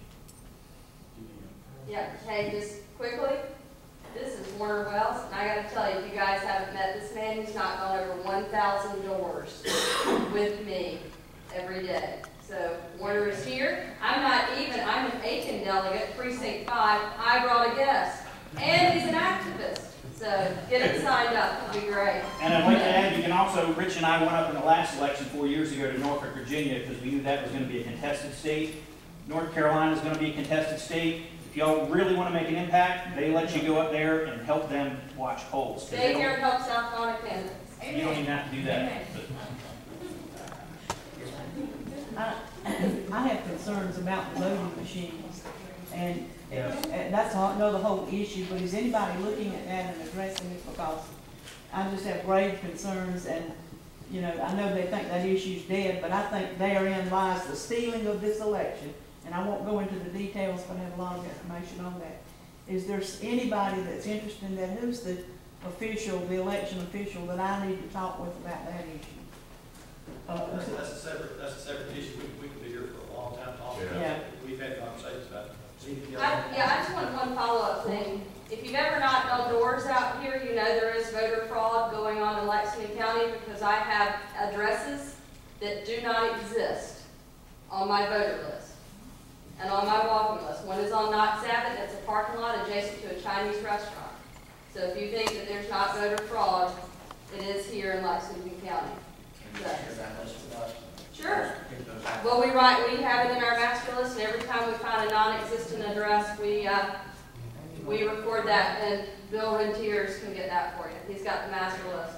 Yeah, hey, just quickly, this is Warner Wells, and I gotta tell you, if you guys haven't met this man, he's knocked on over one thousand doors with me every day. So Warner is here. I'm not even, I'm an Aiken delegate, precinct five. I brought a guest, and he's an activist. So get him signed up, it'll be great. And I'd like to add, you can also, Rich and I went up in the last election four years ago to Norfolk, Virginia, because we knew that was going to be a contested state. North Carolina is going to be a contested state. If y'all really want to make an impact, they let you go up there and help them watch polls. Stay here and help South Carolina candidates. You don't even have to do that. I, I have concerns about the voting machines, and, and that's not know the whole issue, but is anybody looking at that and addressing it? Because I just have grave concerns, and, you know, I know they think that issue's dead, but I think therein lies the stealing of this election. And I won't go into the details, but I have a lot of information on that. Is there anybody that's interested in that? Who's the official, the election official that I need to talk with about that issue? Uh, That's, that's a separate, that's a separate issue. We, we could be here for a long time talking about Yeah. it. We've had conversations about it. I, yeah, I just want one follow-up thing. If you've ever knocked on doors out here, you know there is voter fraud going on in Lexington County because I have addresses that do not exist on my voter list and on my walking list. One is on Knott's Abbott, that's a parking lot adjacent to a Chinese restaurant. So if you think that there's not voter fraud, it is here in Lexington County. Can you share that list with us? Sure. Pick those out. Well, we write, we have it in our master list, and every time we find a non-existent address, we, uh, we record that, and Bill Rentiers can get that for you. He's got the master list.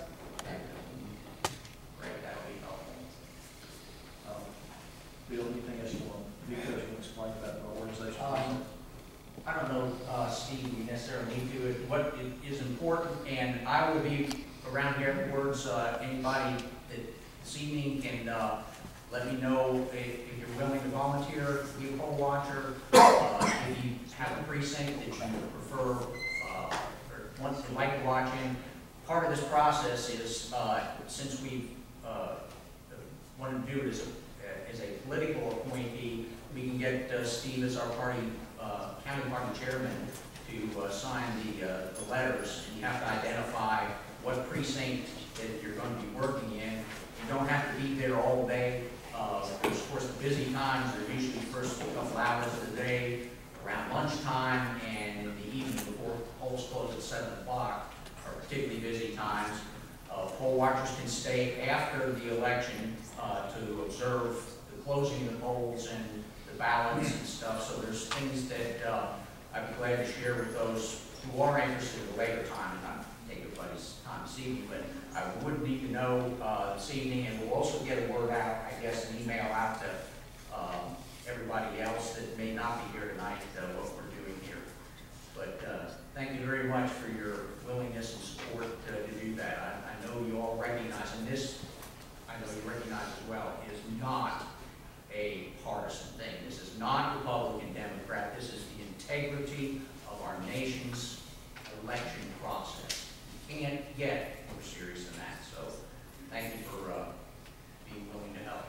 Great, that would be helpful. Um, Bill, anything else you want, because you want to explain about the organization? Um, I don't know, uh, Steve, we necessarily need to. It- What i- is important, and I will be around here afterwards, uh, anybody that this evening can, uh, let me know if, if you're willing to volunteer, be a poll watcher, uh, if you have a precinct that you prefer, uh, or want to like to watch in. Part of this process is, uh, since we, uh, want to do it as a, as a political appointee, we can get uh, Steve as our party, uh, county party chairman to uh, sign the, uh, the letters. And you have to identify what precinct that you're going to be working in. You don't have to be there all day. Uh, of course, the busy times are usually the first couple hours of the day, around lunchtime, and in the evening before polls close at seven o'clock are particularly busy times. Uh, poll watchers can stay after the election uh, to observe the closing of the polls and the ballots and stuff. So there's things that uh, I'd be glad to share with those who are interested at a later time and not take everybody's time this evening, but I would need to know uh, this evening, and we'll also get a word out, I guess, an email out to um, everybody else that may not be here tonight, uh, what we're doing here. But uh, thank you very much for your willingness and support uh, to do that. I, I know you all recognize, and this, I know you recognize as well, is not a partisan thing. This is not Republican, Democrat. This is the integrity of our nation's election process. You can't get more serious than that. So thank you for uh, being willing to help.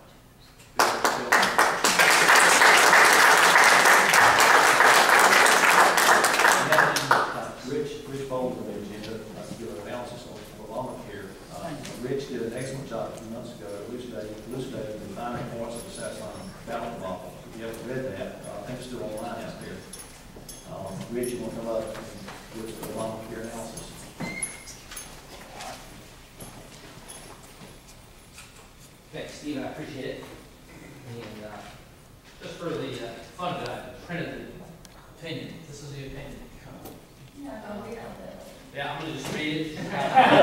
Rich, Rich Bowles on the agenda, uh, to give an analysis on Obamacare. Uh, Rich did an excellent job a few months ago elucidating, elucidating the finer points of the South Carolina ballot model. If you haven't read that, uh, I think it's still online out there. Um, Rich, you want to come up and give us the Obamacare analysis? Thanks, Steve, I appreciate it. And uh, just for the uh, fun of it, I printed the opinion. This is the opinion. Yeah, I'm going to just read it. Pages,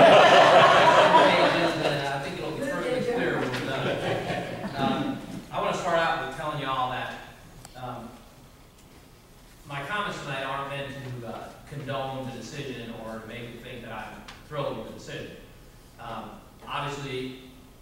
and I think it'll be perfectly clear when we're done. Um, I want to start out with telling you all that um, my comments tonight aren't meant to uh, condone the decision or to make you think that I'm thrilled with the decision. Um, obviously,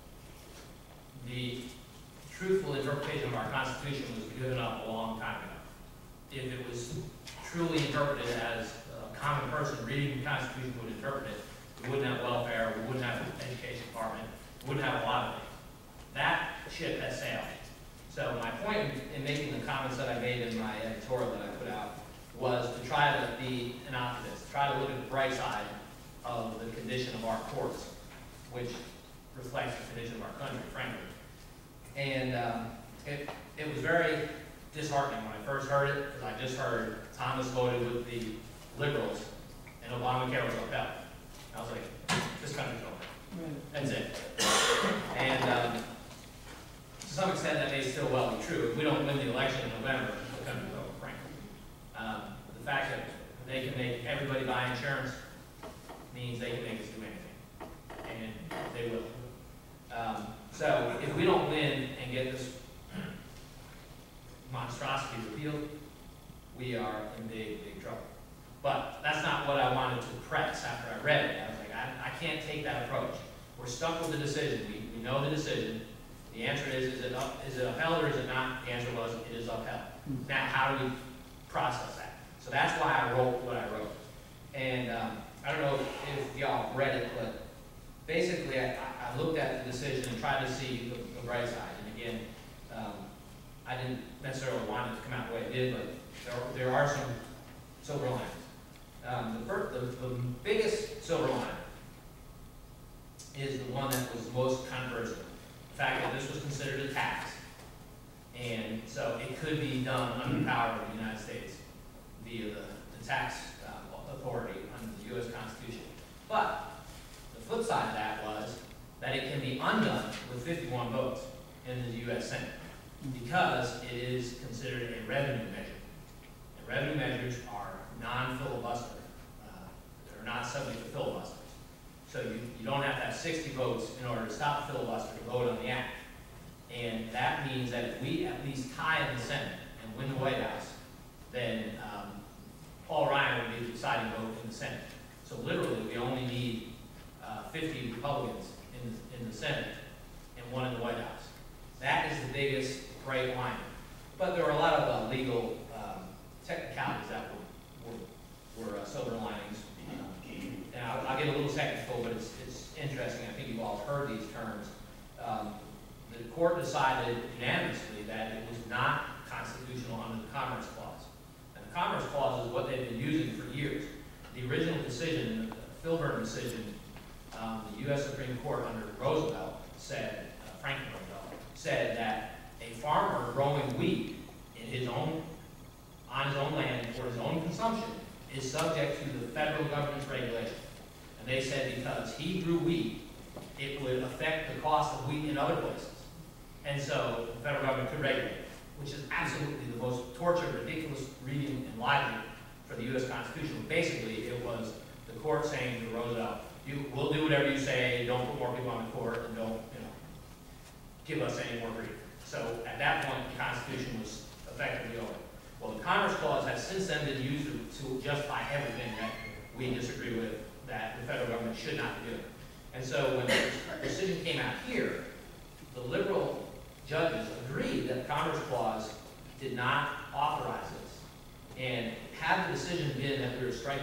the truthful interpretation of our Constitution was given up a long time ago. If it was truly interpreted as a common person reading the Constitution would interpret it, we wouldn't have welfare, we wouldn't have an education department, we wouldn't have a lot of things. That ship has sailed. So my point in, in making the comments that I made in my editorial that I put out was to try to be an optimist, try to look at the bright side of the condition of our courts, which reflects the condition of our country, frankly. And um, it, it was very disheartening when I first heard it, because I just heard Thomas voted with the liberals and Obamacare was upheld. I was like, this country's over. That's it. And um, to some extent that may still well be true. If we don't win the election in November, the country's over, frankly. Um, the fact that they can make everybody buy insurance means they can make us do anything. And they will. Um, so if we don't win and get this monstrosity repealed, we are in big, big trouble. But that's not what I wanted to press after I read it. I was like, I, I can't take that approach. We're stuck with the decision. We, we know the decision. The answer is, is it, up, is it upheld or is it not? The answer was, it is upheld. Now, how do we process that? So that's why I wrote what I wrote. And um, I don't know if, if y'all read it, but basically I, I looked at the decision and tried to see the, the bright side. And again, um, I didn't necessarily want it to come out the way it did, but there, there are some silver linings. Um, the, first, the, the biggest silver line is the one that was most controversial. The fact that this was considered a tax. And so it could be done under the power of the United States via the, the tax uh, authority under the U S Constitution. But the flip side of that was that it can be undone with fifty-one votes in the U S Senate because it is considered a revenue measure. And revenue measures are non-filibuster. Uh, they're not subject to filibusters. So you, you don't have to have sixty votes in order to stop the filibuster to vote on the act. And that means that if we at least tie in the Senate and win the White House, then um, Paul Ryan would be the deciding vote in the Senate. So literally, we only need uh, fifty Republicans in the, in the Senate and one in the White House. That is the biggest bright line. But there were a lot of uh, legal um, technicalities that were, were, were uh, silver linings. Um, and I'll, I'll get a little technical, but it's, it's interesting. I think you've all heard these terms. Um, the court decided unanimously that it was not constitutional under the Commerce Clause. And the Commerce Clause is what they've been using for years. The original decision, the Filburn decision, um, the U S Supreme Court under Roosevelt said, uh, Franklin Roosevelt, said that a farmer growing wheat in his own, on his own land for his own consumption is subject to the federal government's regulation. And they said because he grew wheat, it would affect the cost of wheat in other places. And so the federal government could regulate it, which is absolutely the most tortured, ridiculous reading and logic for the U S Constitution. Basically, it was the court saying to Roosevelt, you, we'll do whatever you say, don't put more people on the court, and don't, you know, give us any more grief. So at that point, the Constitution was effectively over. Well, the Commerce Clause has since then been used to justify everything that we disagree with, that the federal government should not be doing. And so when the decision came out here, the liberal judges agreed that the Commerce Clause did not authorize this. And had the decision been that we were striking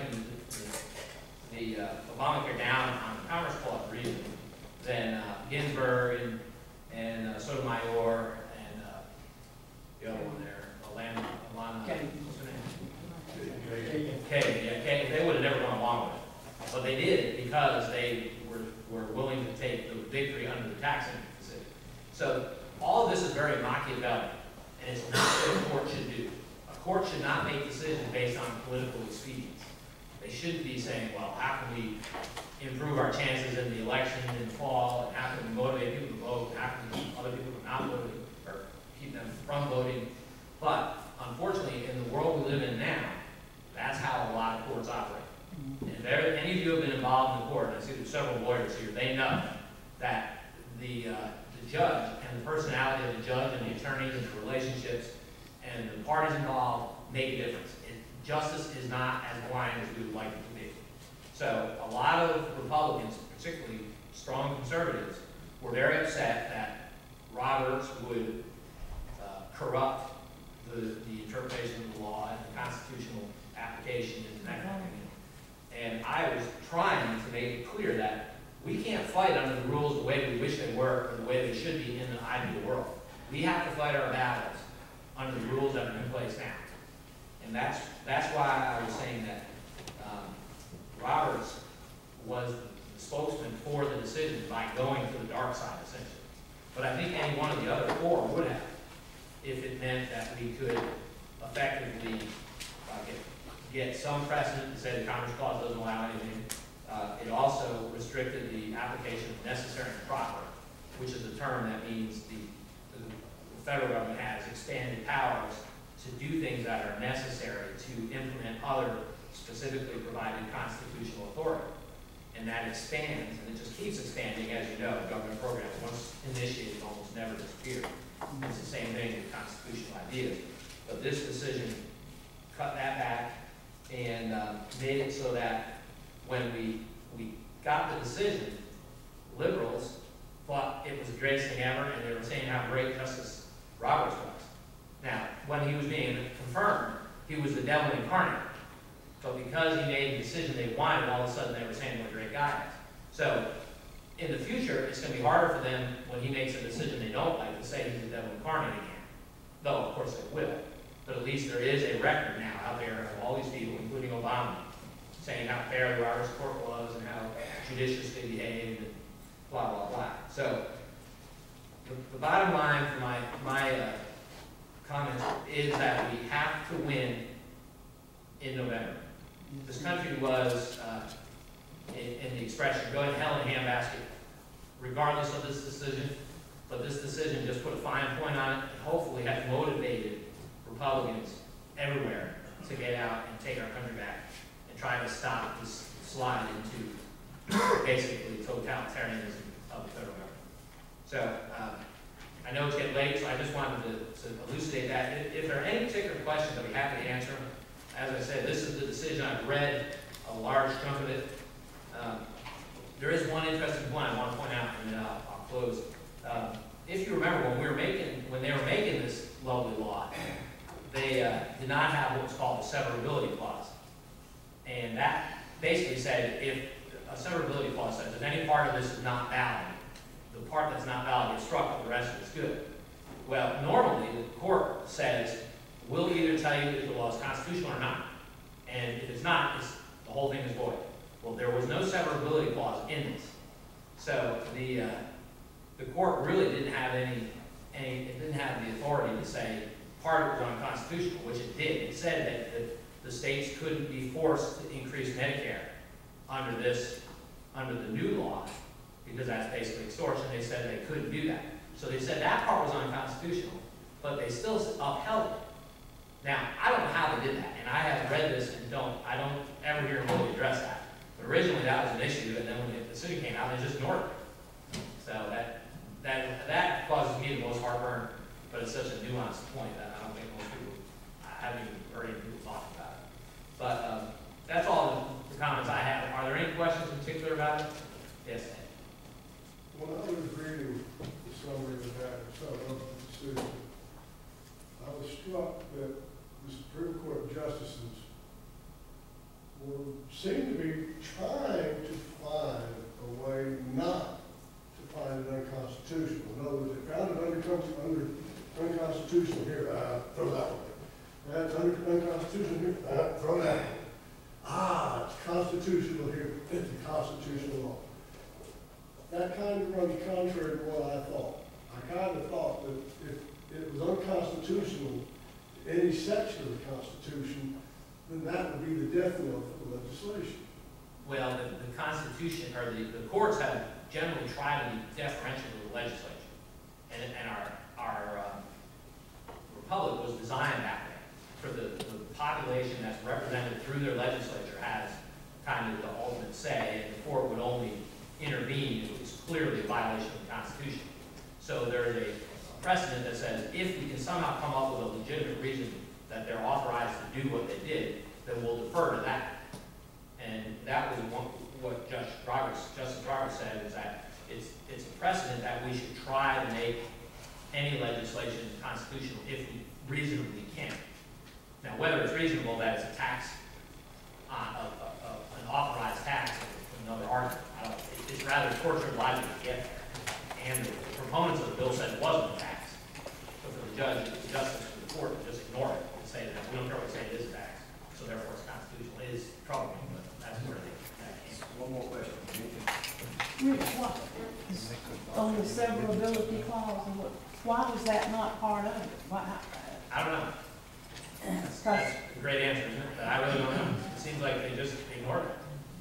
the, the, the uh, Obamacare down on the Commerce Clause reason, then uh, Ginsburg and, and uh, Sotomayor and uh, the other one there, Alana, Alana, what's her name? Kay, yeah, Kay, they would have never gone along with it. But they did because they were, were willing to take the victory under the tax decision. So all of this is very Machiavellian, and it's not what a court should do. A court should not make decisions based on political expedience. They shouldn't be saying, well, how can we improve our chances in the election in the fall, and how can we motivate people to vote, and how can we keep other people from not voting, or keep them from voting. But unfortunately, in the world we live in now, that's how a lot of courts operate. And if there, any of you have been involved in the court, and I see there's several lawyers here, they know that the, uh, the judge and the personality of the judge and the attorneys and the relationships and the parties involved make a difference. It, justice is not as blind as we would like it to be. So a lot of Republicans, particularly strong conservatives, were very upset that Roberts would uh, corrupt the, the interpretation of the law and the constitutional application and that kind of thing. And I was trying to make it clear that we can't fight under the rules the way we wish they were or the way they should be in the ideal world. We have to fight our battles under the rules that are in place now. And that's, that's why I was saying that um, Roberts was the spokesman for the decision by going to the dark side, essentially. But I think any one of the other four would have, if it meant that we could effectively uh, get get some precedent to say the Commerce Clause doesn't allow anything. Uh, it also restricted the application of necessary and proper, which is a term that means the, the, the federal government has expanded powers to do things that are necessary to implement other specifically provided constitutional authority. And that expands, and it just keeps expanding, as you know, government programs, once initiated, almost never disappear. It's the same thing with constitutional ideas. But this decision cut that back and uh, made it so that when we, we got the decision, liberals thought it was the greatest thing ever, and they were saying how great Justice Roberts was. Now, when he was being confirmed, he was the devil incarnate. But because he made the decision they wanted, all of a sudden they were saying what a great guy is. So, in the future, it's going to be harder for them when he makes a decision they don't like to say he's the devil incarnate again. Though, of course, they will. But at least there is a record now out there of all these people, including Obama, saying how fair the Roberts Court was and how judicious they behaved and blah, blah, blah. So the, the bottom line for my, my uh, comments is that we have to win in November. This country was, uh, in, in the expression, go to hell in a handbasket, regardless of this decision. But this decision just put a fine point on it and hopefully has motivated Republicans everywhere to get out and take our country back and try to stop this slide into basically totalitarianism of the federal government. So um, I know it's getting late, so I just wanted to, to elucidate that. If, if there are any particular questions, I'll be happy to answer them. As I said, this is the decision. I've read a large chunk of it. Um, there is one interesting point I want to point out, and then I'll, I'll close. Um, if you remember, when we were making, when they were making this lovely law, they uh, did not have what was called a severability clause. And that basically said if a severability clause says if any part of this is not valid, the part that's not valid gets struck, but the rest of it's good. Well, normally the court says, we'll either tell you if the law is constitutional or not. And if it's not, it's, the whole thing is void. Well, there was no severability clause in this. So the, uh, the court really didn't have any, any, it didn't have the authority to say part of it was unconstitutional, which it did. It said that the, the states couldn't be forced to increase Medicare under this, under the new law, because that's basically extortion. They said they couldn't do that. So they said that part was unconstitutional, but they still upheld it. Now, I don't know how they did that, and I have read this and don't, I don't ever hear them really address that. But originally, that was an issue, and then when the decision came out, they just ignored it. So that, that, that causes me the most heartburn, but it's such a nuanced point that I don't think most people, I haven't even heard any people talk about it. But, um, that's all the, the comments I have. Are there any questions in particular about it? Yes, Ed. When I was reading the summary of that, some of the decision, I was struck that the Supreme Court justices were, seemed to be trying to find a way not to find it unconstitutional. In other words, they found it under, under unconstitutional here, uh, throw that one. That's under unconstitutional here, uh, throw that one. Ah, it's constitutional here, it's the constitutional law. That kind of runs contrary to what I thought. I kind of thought that if it was unconstitutional, any section of the Constitution, then that would be the death knell for the legislation. Well, the, the Constitution, or the, the courts have generally tried to be deferential to the legislature. And, and our, our um, republic was designed that way. For the, the population that's represented through their legislature has kind of the ultimate say, and the court would only intervene if it was clearly a violation of the Constitution. So there is a precedent that says if we can somehow come up with a legitimate reason that they're authorized to do what they did, then we'll defer to that. And that was one, what Judge Roberts, Justice Roberts said, is that it's, it's a precedent that we should try to make any legislation constitutional if we reasonably can. Now, whether it's reasonable that it's a tax, uh, a, a, a, an authorized tax, is another argument. I don't, it, it's rather tortured logic to get there. And the proponents of the bill said it wasn't a tax. But for the judge, the justice for the court to just ignore it and say that we don't care what say it is a tax, so therefore it's constitutional, is troubling. But that's where they, that came from. One more question. Rich, what, on the severability clause, and what, why was that not part of it? Why, I don't know. That's, that's a great answer, isn't it? I really don't know. It seems like they just ignored it.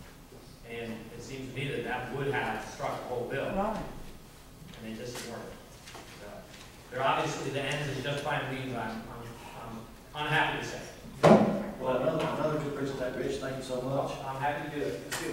And it seems to me that that would have struck the whole bill. right. And they just ignored it. So, they're obviously, the end is just fine means I'm, I'm, I'm unhappy to say. Well, another, another good presentation, Rich. Thank you so much. I'm happy to do it. Next,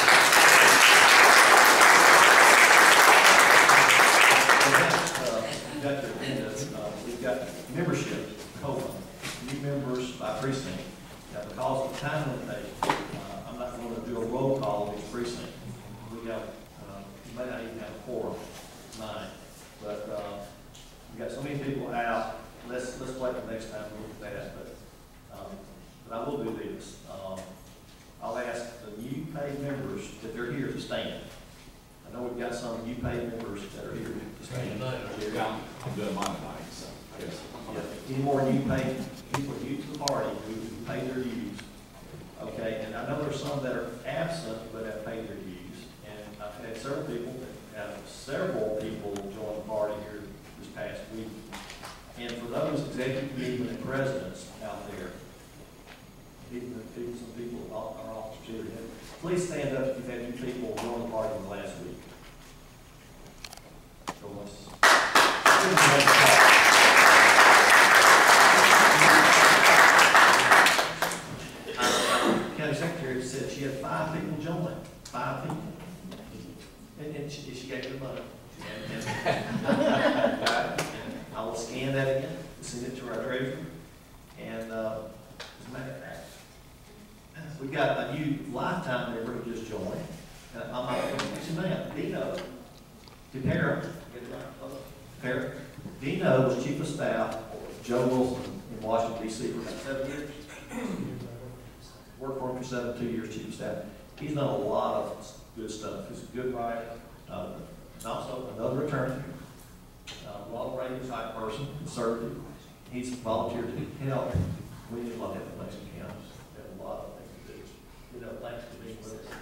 uh, you've got your agenda. Uh, we've got membership, COLA, new members by precinct. Now, because of time limitation, uh, I'm not going to do a roll call of each precinct. We have, uh, you may not even have a quorum tonight, but uh, we've got so many people out. Let's let's wait for next time to look at that. But, um, but I will do this. Um, I'll ask the new paid members if they're here to stand. I know we've got some new paid members that are here to stand. I'm doing mine tonight, so I guess. Yeah. Any more new paid people new to the party who who pay their dues? Okay, and I know there's some that are absent but have paid their dues. And I've had several people that have several people join the party here this past week. And for those executive committee and presidents out there, people, people, some people, our officers here, please stand up if you've had two people join the party in the last week. So let's. County Secretary said she had five people join, five people. And, and she, she got good money. I will scan that again, send it to our treasurer, and uh, as a matter of fact, we've got a new lifetime member who just joined. And I'm not going to mention that. Dino, Depera, Depera. Dino was chief of staff for Joe Wilson in Washington, D C for about seven years. Worked for him for seven, two years, chief of staff. He's done a lot of good stuff. He's a good writer, uh, and also another attorney, a well-rated type person, conservative. He's volunteered to help. We need a lot of help in Lexington County. We have a lot of things to do. You know, thanks for being with us.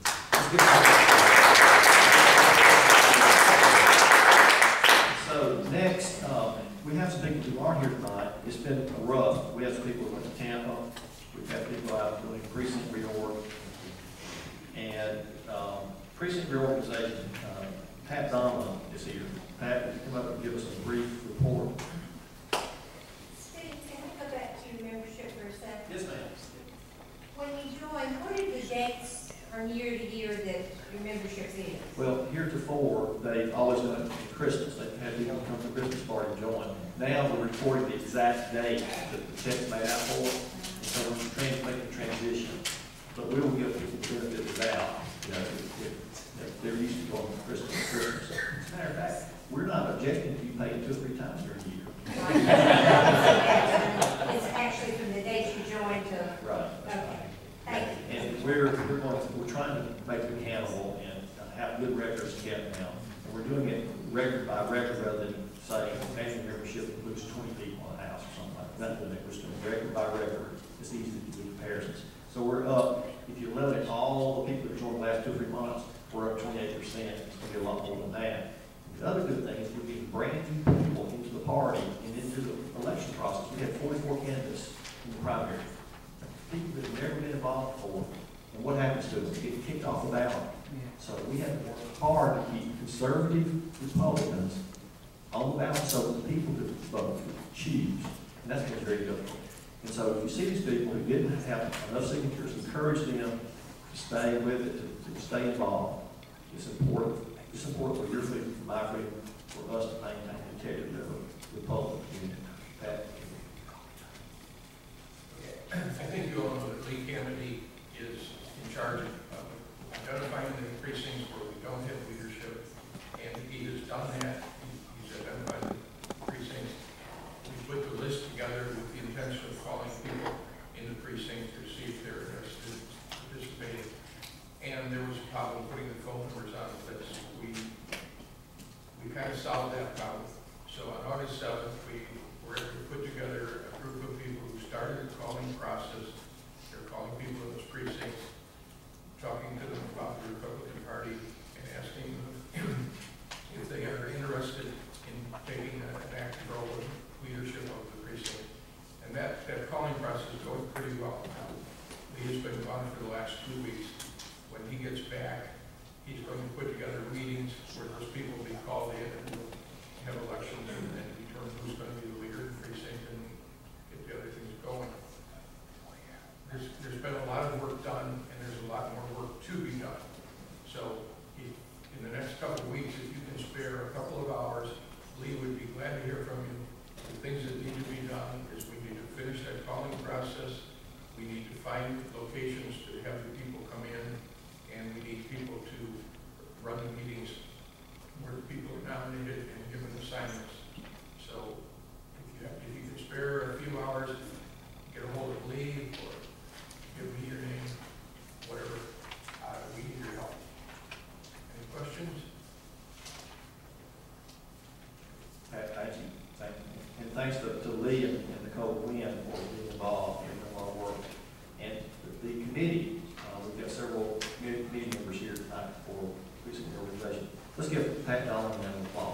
So next, um, we have some people who aren't here tonight. It's been rough. We have some people who went to Tampa. We've had people out doing precinct reorg. And um, precinct reorganization, uh, Pat Donovan is here. Pat, would you come up and give us a brief report? Steve, can I go back to your membership for a second? Yes, ma'am. When you joined, what are the dates for from year to year that your membership is? Well, heretofore, they've always done it for Christmas. They've had people come to the Christmas party and join. Now we're recording the exact date that the check's made out for. And so we're trying to make the transition. But we will give people the benefit of the doubt, you know, if, if they're used to going from Christmas to Christmas. As a matter of fact, we're not objecting to you paying two or three times during the year. It's actually from the date you joined to. Right. Okay. Thank you. And we're, we're going to, we're trying to make it accountable and have good records kept now. And we're doing it record by record rather than saying annual membership includes twenty people in a house or something like that. We're just doing record by record. It's easy to do comparisons. So we're up, if you eliminate all the people that joined the last two or three months, we're up twenty-eight percent. It's going to be a lot more than that. The other good thing is we're getting brand new people into the party and into the election process. We had forty-four candidates in the primary. People that have never been involved before. And what happens to them? They get kicked off the ballot. So we have to work hard to keep conservative Republicans on the ballot so that the people could vote, choose. And that's what's very difficult. And so if you see these people who didn't have enough signatures, encourage them to stay with it, to, to stay involved. It's important. It's important for your freedom, for my freedom, for us to maintain the integrity of the Republican community. Pat? I think you all know that Lee Kennedy is in charge of uh, identifying the precincts where we don't have leadership, and he has done that. He- He's identified the precincts. We put the list together with the intention of calling people in the precinct to see if they're interested in participating. And there was a problem putting the phone numbers on the list. We, we kind of solved that problem. So on August seventh, we were able to put together a group of people who started the calling process. They're calling people in those precincts, talking to them about the Republican Party and asking them if they are interested in taking an active role in leadership of the precinct. And that, that calling process is going pretty well now. Lee has been gone for the last two weeks. When he gets back, he's going to put together meetings where those people will be called in and we'll have elections and, and determine who's going to be the leader of the precinct and get the other things going. There's, there's been a lot of work done and there's a lot more work to be done. So he, in the next couple of weeks, if you can spare a couple of hours, Lee would be glad to hear from you. The things that need to be done is we need to finish that calling process. We need to find locations to have the people come in, and we need people to run the meetings where the people are nominated and given assignments. So if you have, if you can spare a few hours, get a hold of Lee or give me your name, whatever, uh, we need your help. Any questions? Pat, thank you. Thank you. And thanks to, to Lee and, and Nicole Wynn for being involved in a lot of work. And the, the committee, uh, we've got several committee, committee members here tonight for precinct organization. Let's give Pat Dolan an applause.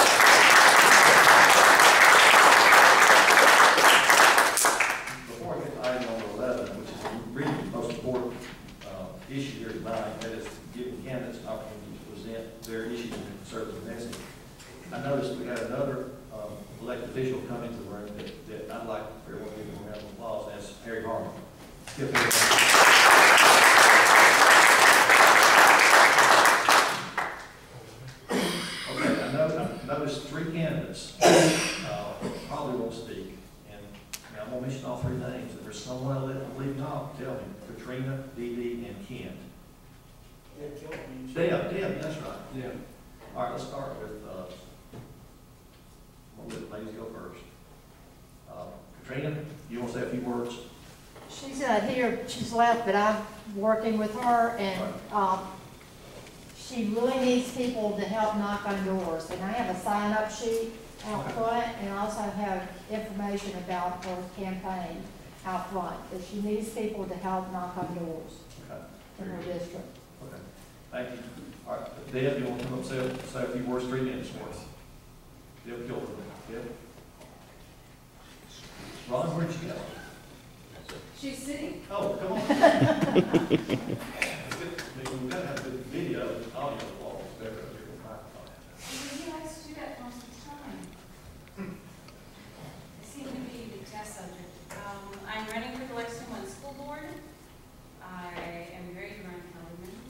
Before I get to item number eleven, which is really the most important uh, issue here tonight, that is giving candidates an opportunity to present their issues in a conservative message. I noticed we had another um, elected official come into the room that, that I'd like for everyone to give him a round of applause. That's Harry Harmon. Give Harry Okay, I know, I noticed three candidates uh, probably won't speak. And I mean, I'm going to mention all three names. If there's someone I'm leaving off, tell me. Katrina, Dee Dee, and Kent. Deb, Deb, that's right. Yeah. All right, let's start with, uh, we'll let the ladies go first. Uh, Katrina, you want to say a few words? She's not here, she's left, but I'm working with her, and um, she really needs people to help knock on doors. And I have a sign-up sheet out front, and I also have information about her campaign out front. But she needs people to help knock on doors Okay. in her district. Okay, thank you. All right, Deb, you want to come up and say, say a few words, three minutes worth? Deb Gilbert. Deb? Ron, where'd you go? She's sitting. Oh, come on. We've got to have good video, audio walls, better than your microphone. You guys do that most of the time. I seem to be the test subject. Um, I'm running for the Lexington One School Board. I am married to Ryan Kellerman.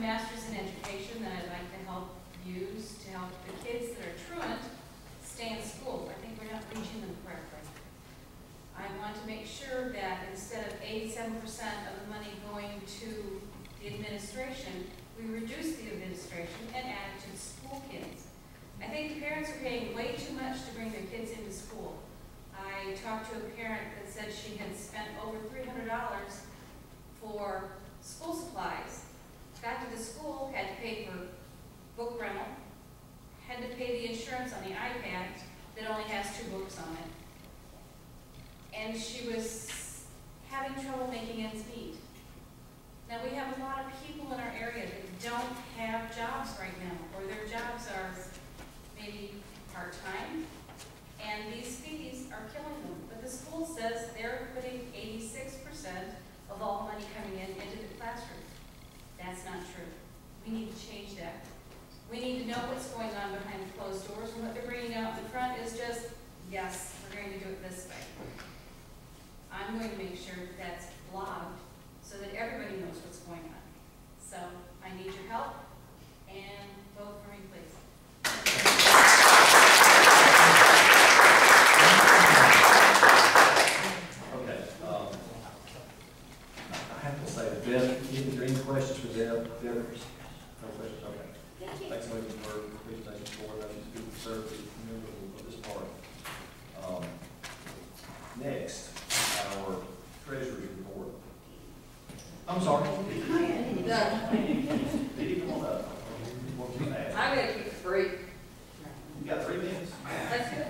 master's in education that I'd like to help use to help the kids that are truant stay in school. I think we're not reaching them correctly. I want to make sure that instead of eighty-seven percent of the money going to the administration, we reduce the administration and add it to the school kids. I think parents are paying way too much to bring their kids into school. I talked to a parent that said she had spent over three hundred dollars for school supplies. Got to the school, had to pay for book rental, had to pay the insurance on the iPad that only has two books on it. And she was having trouble making ends meet. Now, we have a lot of people in our area that don't have jobs right now, or their jobs are maybe part-time, and these fees are killing them. But the school says they're putting eighty-six percent of all money coming in into the classroom. That's not true. We need to change that. We need to know what's going on behind closed doors, and what they're bringing out in the front is just, yes, we're going to do it this way. I'm going to make sure that that's blogged so that everybody knows what's going on. So I need your help, and vote for me, please. Okay, um, I have to say, Deb, is there any questions for Deb? Deb? No questions, okay. Thanks so much for the presentation for that. It's good to serve as a member of this part. Um, next, our treasurer's report. I'm sorry. Did you come on up? What was that? I'm gonna keep it brief. You got three minutes? That's good.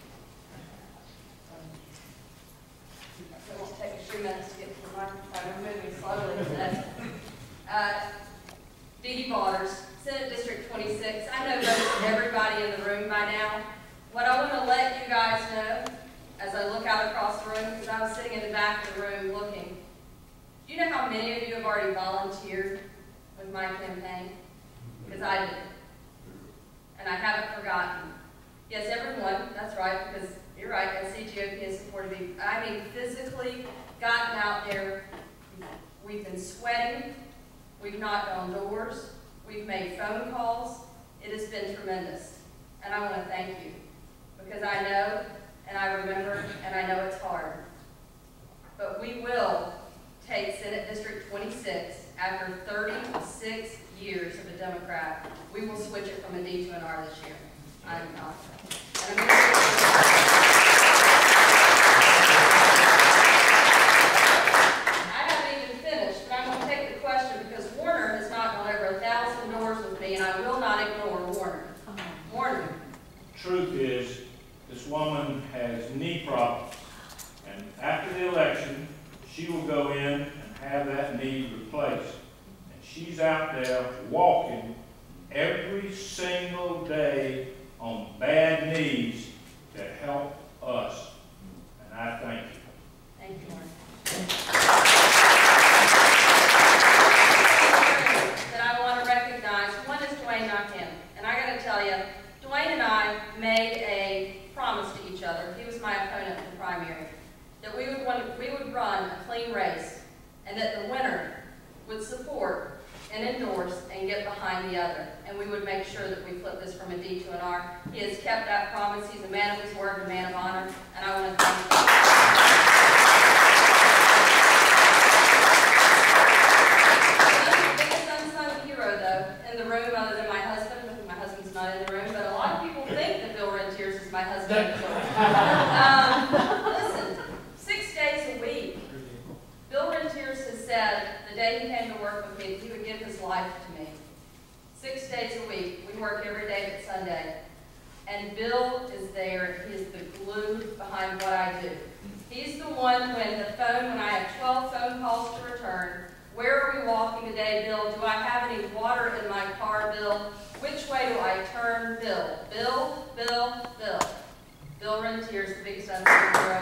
It won't take a few minutes to get to the microphone. I'm moving slowly today. Uh, Dee Dee Waters, Senate District twenty-six. I know most everybody in the room by now. What I want to let you guys know, as I look out across the room, because I was sitting in the back of the room looking, do you know how many of you have already volunteered with my campaign? Because I did. And I haven't forgotten. Yes, everyone, that's right, because you're right, S C G O P has supported me. I mean, physically gotten out there. We've been sweating. We've knocked on doors. We've made phone calls. It has been tremendous. And I want to thank you, because I know, and I remember, and I know it's hard. But we will take Senate District twenty-six after thirty-six years of a Democrat. We will switch it from a D to an R this year. I'm confident. And I'm I haven't even finished, but I'm going to take the question because Warner has knocked on over a thousand doors with me, and I will not ignore Warner. Warner. Truth is, this woman has knee problems, and after the election, she will go in and have that knee replaced. And she's out there walking every single day on bad knees to help us. And I thank you. Thank you, Warren. That I want to recognize, one is Dwayne, not him. And I got to tell you, Dwayne and I made a promise to each other. He was my opponent in the primary. That we would, want, we would run a clean race, and that the winner would support and endorse and get behind the other. And we would make sure that we flip this from a D to an R. He has kept that promise. He's a man of his word, a man of honor, and I want to thank him. He's the biggest unsung hero, though, in the room, other than my husband. My husband's not in the room, but a lot of people think that Bill Rentiers is my husband. um, listen. Six days a week. Bill Rentiers has said the day he came to work with me, he would give his life to me. Six days a week. We work every day but Sunday. And Bill is there. He is the glue behind what I do. He's the one when the phone, when I have twelve phone calls to return. Where are we walking today, Bill? Do I have any water in my car, Bill? Which way do I turn, Bill? Bill, Bill, Bill. Bill Rentiers, the biggest unsung hero.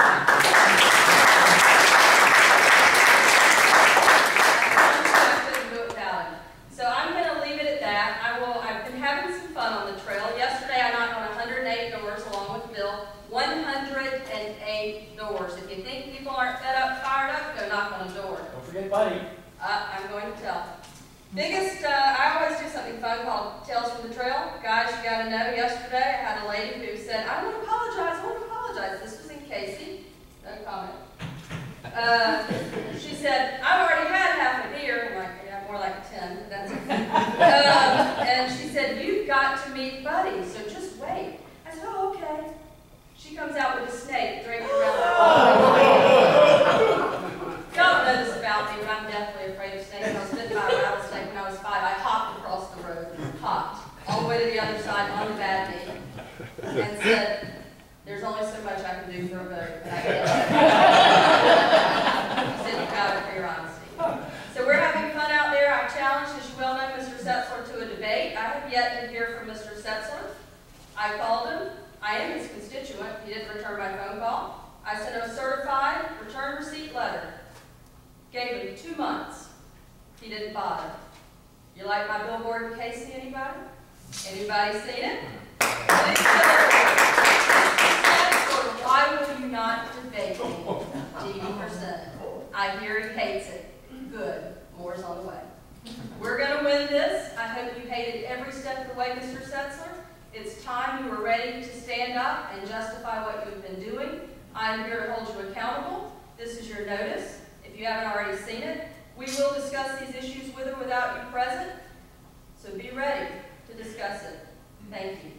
I couldn't do it without him. So I'm going to leave it at that. I will. I've been having some fun on the trail. Yesterday I knocked on one hundred eight doors along with Bill. one hundred eight doors. If you think people aren't fed up, fired up, go knock on a door. Don't forget Buddy. Uh, I'm going to tell. Biggest, uh, I always do something fun called Tales from the Trail. Guys, you gotta know, yesterday I had a lady who said, I want to apologize, I want to apologize. This was in Casey. No comment. Uh, she said, I've already had half a beer. I'm like, yeah, more like ten, but that's okay. um, and she said, you've got to meet Buddy, so just wait. I said, oh, okay. She comes out with a snake draped around her arm. Y'all don't know this about me, but I'm definitely afraid of snakes. I was bitten by a rattlesnake when I was five. I hopped across the road, hopped, all the way to the other side on the bad knee, and said, there's only so much I can do for a vote, but I can't. I said, you got it for your honesty. So we're having fun out there. I've challenged, as you well know, Mister Setzler to a debate. I have yet to hear from Mister Setzler. I called him. I am his constituent. He didn't return my phone call. I sent him a certified return receipt letter. Gave him two months. He didn't bother. You like my billboard in Casey, anybody? Anybody seen it? Why will you not debate me? D D percent. I hear he hates it. Good. More's on the way. We're going to win this. I hope you hated every step of the way, Mister Setzler. It's time you were ready to stand up and justify what you've been doing. I'm here to hold you accountable. This is your notice. If you haven't already seen it, we will discuss these issues with or without you present. So be ready to discuss it. Thank you.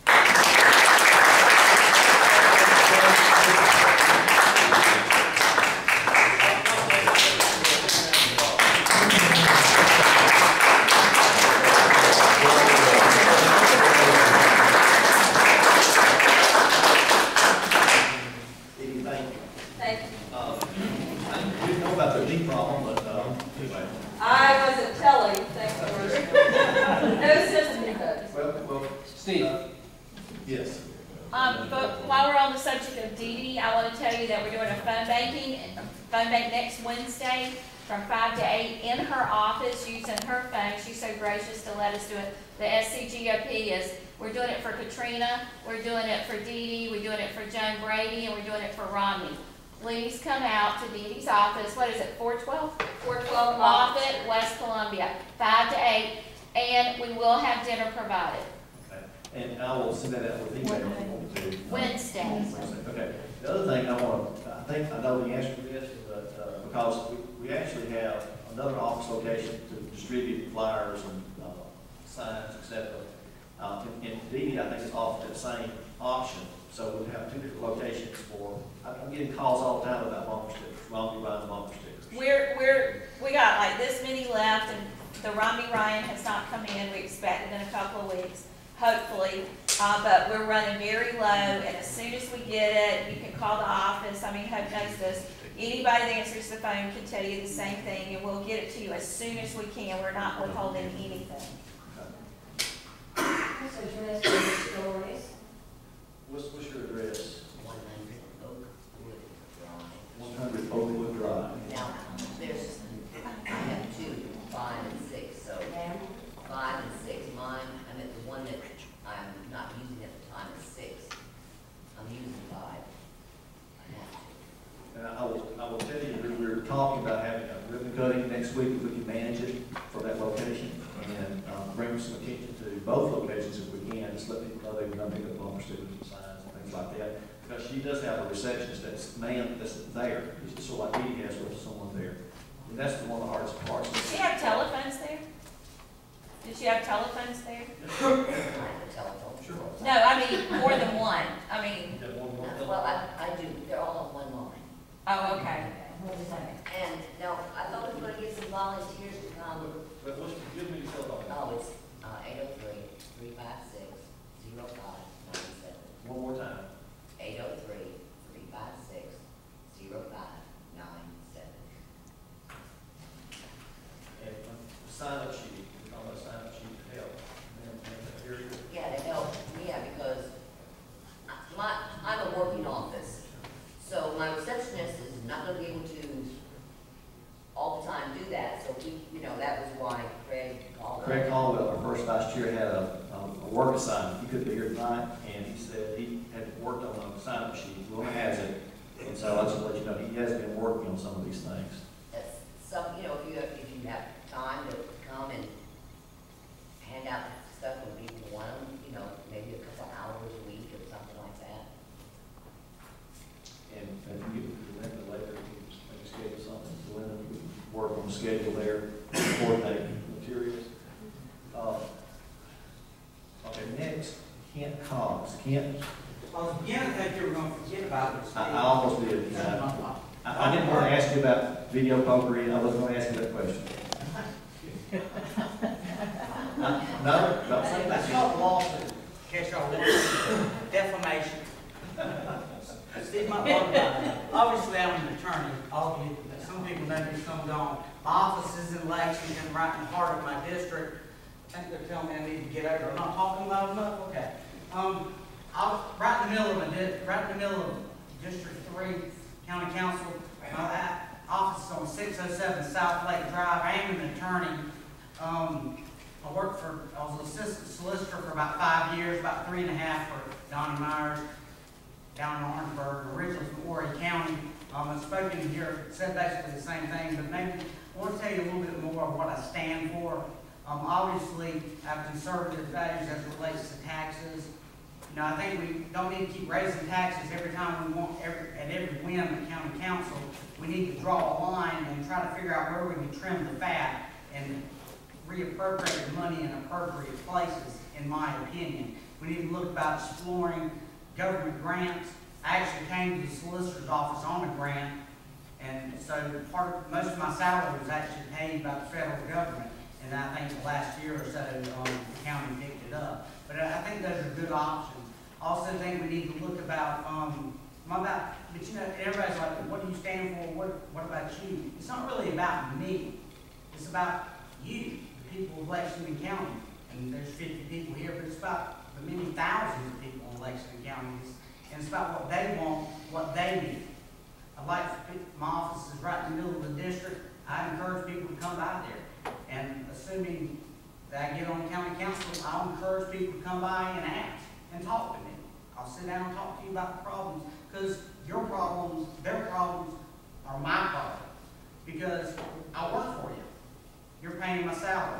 I wasn't telling, thanks for no sympathy votes. Well, well, Steve? uh, yes. Um, but while we're on the subject of Dee Dee, I want to tell you that we're doing a phone banking, phone bank next Wednesday from five to eight in her office using her phone. She's so gracious to let us do it. The S C G O P is, we're doing it for Katrina, we're doing it for Dee Dee, we're doing it for Joan Brady, and we're doing it for Romney. Please come out to Dee Dee's office. What is it, four twelve? four twelve Moffett, West Columbia, five to eight, and we will have dinner provided. Okay. And I will send that out with email. Wednesday. Wednesday. Okay. The other thing I want to, I think I know the answer to this, but uh, because we, we actually have another office location to distribute flyers and uh, signs, et cetera. Uh, in, in Dee Dee, I think it's offered the same option. So we'll have two different locations for, I'm getting calls all the time about bumper stickers, Romney Ryan bumper stickers. We're, we're, we got like this many left, and the Romney Ryan has not come in. We expect it in a couple of weeks, hopefully. Uh, but we're running very low, and as soon as we get it, you can call the office. I mean, Hope knows this. Anybody that answers the phone can tell you the same thing, and we'll get it to you as soon as we can. We're not withholding anything. What's the address for the stories? What's, what's your address? one hundred Oakwood Drive. one hundred Oakwood Drive. Now, there's, I have two, five and six, so five and six. Mine, I'm at the one that I'm not using at the time is six. I'm using five. I have to. And I will, I will tell you, we we're talking about having a ribbon cutting next week, if we can manage it for that location, and um, bring some attention to both locations if we can, just let people know they can pick up bumper stickers and signs and things like that. Because she does have a receptionist that's man, that's there, it's just sort of like Edie has with someone there. And that's one of the hardest parts. Does she have telephones there? Did she have telephones there? I have a telephone. Sure. No, I mean, more than one. I mean, You have one more? Well, I, I do, they're all on one line. oh, okay. And now, I thought we were gonna get some volunteers to come. But what's, give me your telephone. Oh, it's, uh, eight oh three, three five six, zero five nine seven. One more time. eight oh three, three five six, zero five nine seven. And uh, the sign-up sheet, we're talking about sign-up sheet to help. And, and here you go. Yeah, to help, yeah, because my, I'm a working office, so my receptionist is not gonna be able to all the time do that, so we, you know, that was why Craig called. Craig Caldwell, our first vice chair, had a, a, a work assignment. He couldn't be here tonight, and he said he had worked on a sign-up sheet. Luna has it, and so I just want to let you know, he has been working on some of these things. That's some, you know, if you have, if you have time to come and schedule there, coordinate materials. Uh, Okay, next, Kent Cox. Kent, I was beginning to think you were gonna forget about it. I, I almost did. Uh, I, I didn't want to ask you about video poker, and I wasn't going to ask you that question. Uh, No, don't say That's that. called lawsuit, in case y'all want, defamation. Steve, my, my- obviously I'm an attorney, all of you, some people know me, some don't. My office is in Lexington, right in the heart of my district. I think they're telling me I need to get over, I'm not talking loud enough, okay. Um, I'm right in the middle of a, di- right in the middle of District Three, County Council. My uh, office is on six oh seven South Lake Drive. I am an attorney. Um, I worked for, I was an assistant solicitor for about five years, about three and a half for Donnie Myers down in Orangeburg, originally from Horry County. Um, I've spoken here, said basically the same thing, but maybe I want to tell you a little bit more of what I stand for. Um, obviously, I have conservative values as it relates to taxes. You know, I think we don't need to keep raising taxes every time we want, every, at every whim of county council. We need to draw a line and try to figure out where we can trim the fat and reappropriate the money in appropriate places, in my opinion. We need to look about exploring government grants. I actually came to the solicitor's office on a grant, and so part of, most of my salary was actually paid by the federal government. And I think the last year or so, um, the county picked it up. But I think those are good options. Also think we need to look about, um, about, but you know, everybody's like, what do you stand for? What, what about you? It's not really about me. It's about you, the people of Lexington County. And there's fifty people here, but it's about the many thousands of people in Lexington County. It's, and it's about what they want, what they need. I'd like to, my office is right in the middle of the district. I encourage people to come by there. And assuming that I get on county council, I'll encourage people to come by and ask and talk to me. I'll sit down and talk to you about the problems, because your problems, their problems are my problems. Because I work for you. You're paying my salary.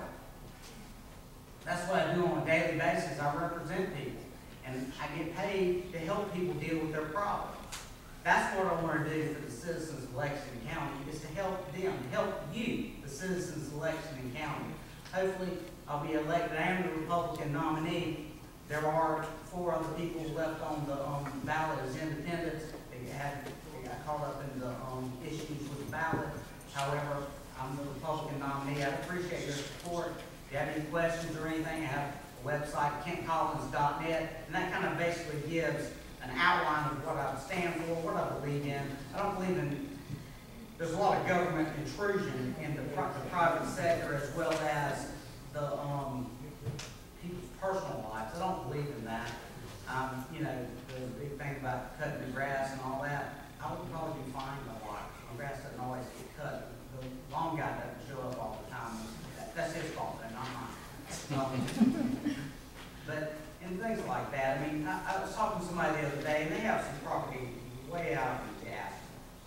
That's what I do on a daily basis. I represent people. And I get paid to help people deal with their problems. That's what I want to do for the citizens of Lexington County, is to help them, help you, the citizens of Lexington County. Hopefully, I'll be elected. I am the Republican nominee. There are four other people left on the um, ballot as independents. They had, they got caught up in the um, issues with the ballot. However, I'm the Republican nominee. I appreciate your support. If you have any questions or anything, I have a website, kent collins dot net, and that kind of basically gives an outline of what I stand for, what I believe in. I don't believe in, there's a lot of government intrusion in the, pri the private sector, as well as the um, people's personal lives. I don't believe in that. Um, you know, the big thing about cutting the grass and all that, I would probably be fine with a lot. My grass doesn't always get cut. The lawn guy doesn't show up all the time. That, that's his fault, and not mine. Um, but and things like that. I mean, I, I was talking to somebody the other day, and they have some property way out in the gap.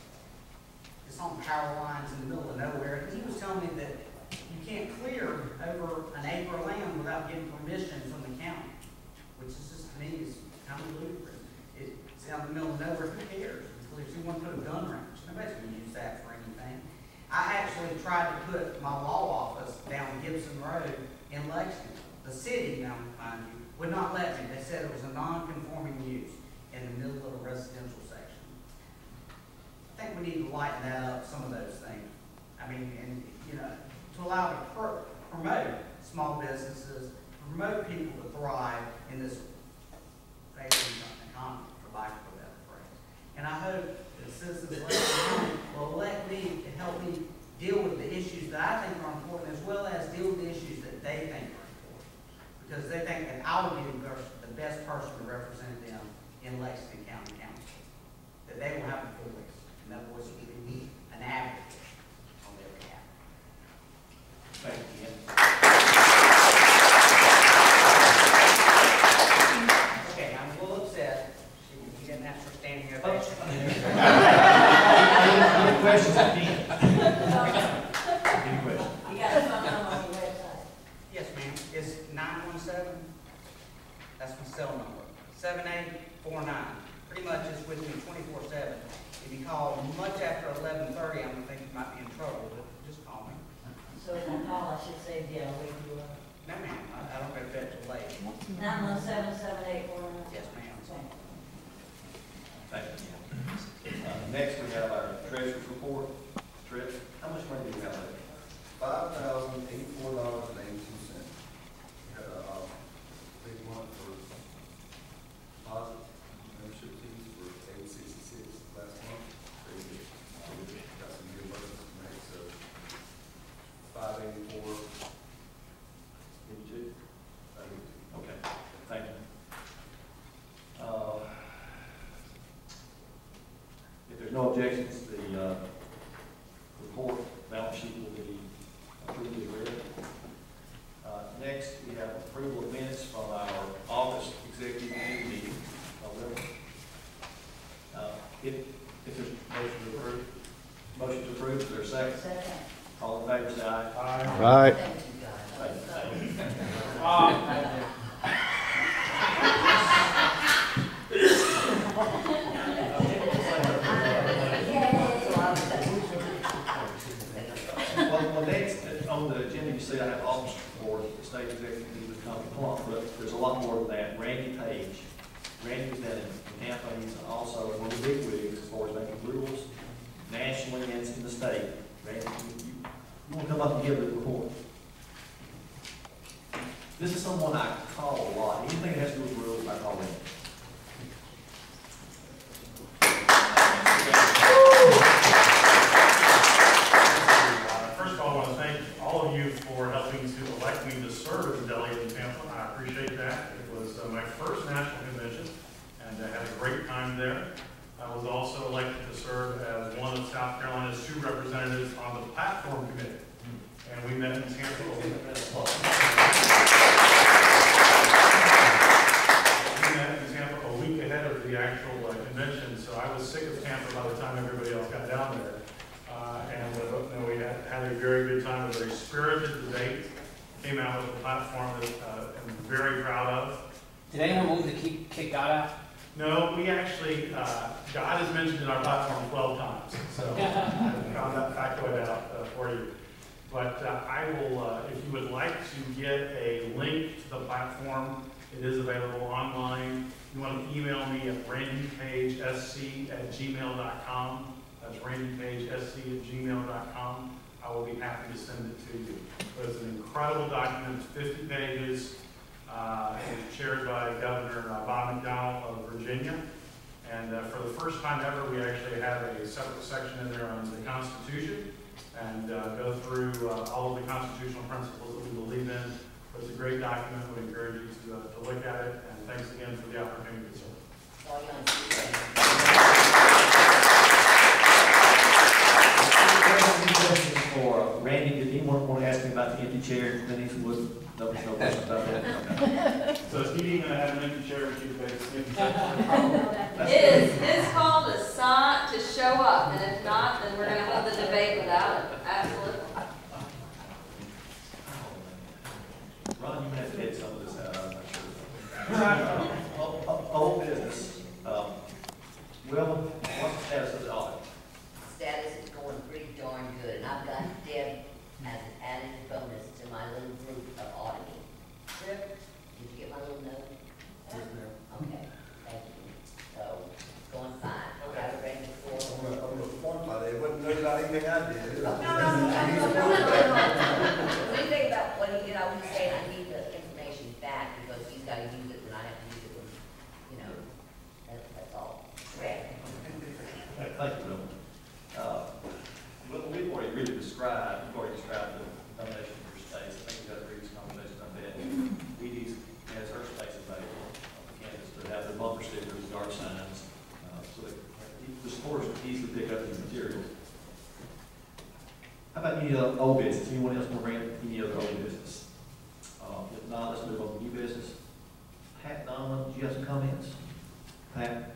It's on power lines in the middle of nowhere. And he was telling me that you can't clear over an acre of land without getting permission from the county, which is just, to me, is kind of ludicrous. It's out in the middle of nowhere. Who cares? If you want to put a gun range, nobody's going to use that for anything. I actually tried to put my law office down Gibson Road in Lexington. The city, now mind you, would not let me. They said it was a non-conforming use in the middle of a residential section. I think we need to lighten that up, some of those things. I mean, and you know, to allow to pr promote small businesses, promote people to thrive in this failing economy, for lack of a better phrase. And I hope that the citizens of Lexington County will elect me to help me deal with the issues that I think are important, as well as deal with the issues that they think are important. Because they think that I would be the best person to represent them in Lexington County Council. That they will have a voice, and that voice will be an advocate on their behalf. Thank you. Okay, I'm a little upset. You didn't ask for standing ovation. Any questions at the end? Any questions? You got a phone number on your website? Yes, ma'am. It's nine one seven. That's my cell number. seven eight four nine. Pretty much it's with me twenty-four seven. If you call much after eleven thirty, I'm going to think you might be in trouble, but just call me. So if I call, I should say, yeah, wait you up. No, ma'am, I, I don't get that till late. Nine one seven seven eight four nine. Yes, ma'am. Thank you. Uh, Next, we have our treasurer's report. Trish, how much money do we have left? Five thousand eighty-four dollars and eighty-two cents. We had a, uh, big one for deposit, membership fees for eight sixty-six last month. Very good. Uh, we got some good work to make, so five eighty-four. Eighty-two? Okay, thank you. Uh, If there's no objections, the uh, report, balance sheet will be approved as read. Uh, Next, we have approval of minutes from our August executive committee meeting. November. Uh, If, if there's motion to approve, motion to approve, is there a second? Second. All in favor, say aye. Aye. Right. Thank you, guys. Thank you. Thank you. Uh, Well, well, next, uh, on the agenda, you see I have office for the state executive with Tommy Plump, but there's a lot more than that. Randy Page. Randy was down in Tampa, he's also one of the big wigs as far as making rules nationally and in the state. Randy, you, you, you want to come up and give the report? This is someone I call a lot. Anything that has to do with rules, I call him. First of all, I want to thank all of you for helping to elect me to serve as a delegate in Tampa. I appreciate that. It was uh, my first national convention, and I had a great time there. I was also elected to serve as one of South Carolina's two representatives on the platform committee, and we met in Tampa. We met in Tampa a week ahead of the actual uh, convention, so I was sick of Tampa by the time everybody else got down there. Uh, and uh, you know, we had, had a very good time, a very spirited debate. Came out with a platform that uh, I'm very proud of. Did anyone move to keep, kick God out? No, we actually, uh, God is mentioned in our platform twelve times, so I found that factoid out uh, for you. But uh, I will, uh, if you would like to get a link to the platform, it is available online. You want to email me at randypagesc at gmail dot com. That's randypagesc at gmail dot com. I will be happy to send it to you. But it's an incredible document, it's fifty pages. Uh, it's chaired by Governor uh, Bob McDonnell of Virginia. And uh, for the first time ever, we actually have a separate section in there on the Constitution and uh, go through uh, all of the constitutional principles that we believe in. But it's a great document. We encourage you to, uh, to look at it. And thanks again for the opportunity to serve. All you want to see. For Randy, did anyone want to ask me about the empty chair? Denise Wood? No, no question about that. Okay. So is he going to have an empty chair with you guys? It is his call to sign, to show up, and if not, then we're gonna have the debate without it, absolutely. Ron, you may have to edit some of this out, I'm not sure. O- o- Old business. Um, Well, what's the status of the audit? Status is going pretty darn good, and I've got Deb as an added bonus to my little group of auditing. Sure. Did you get my little note? Yes, ma'am. Okay, thank you. So, it's going fine. I got it ready for. I'm gonna, I'm gonna quantify that, it wasn't noted about anything I did. No, no, no, no, no, no, no. When you think about what, he- you know, he's saying, I need the information back because he's gotta use it, and I have to use it when, you know, that, that's all. Correct. Thank you, Bill. Uh, Well, we've already really described, we've already described the donation for space. I think we've got a previous conversation on that. We need, has her space available on campus to have the bumper stickers, yard signs, uh, so that the supporters can easily pick up these materials. How about any other old business? Anyone else want to bring up any other old business? Uh, If not, let's move on to new business. Pat Donlin, do you have some comments? Pat?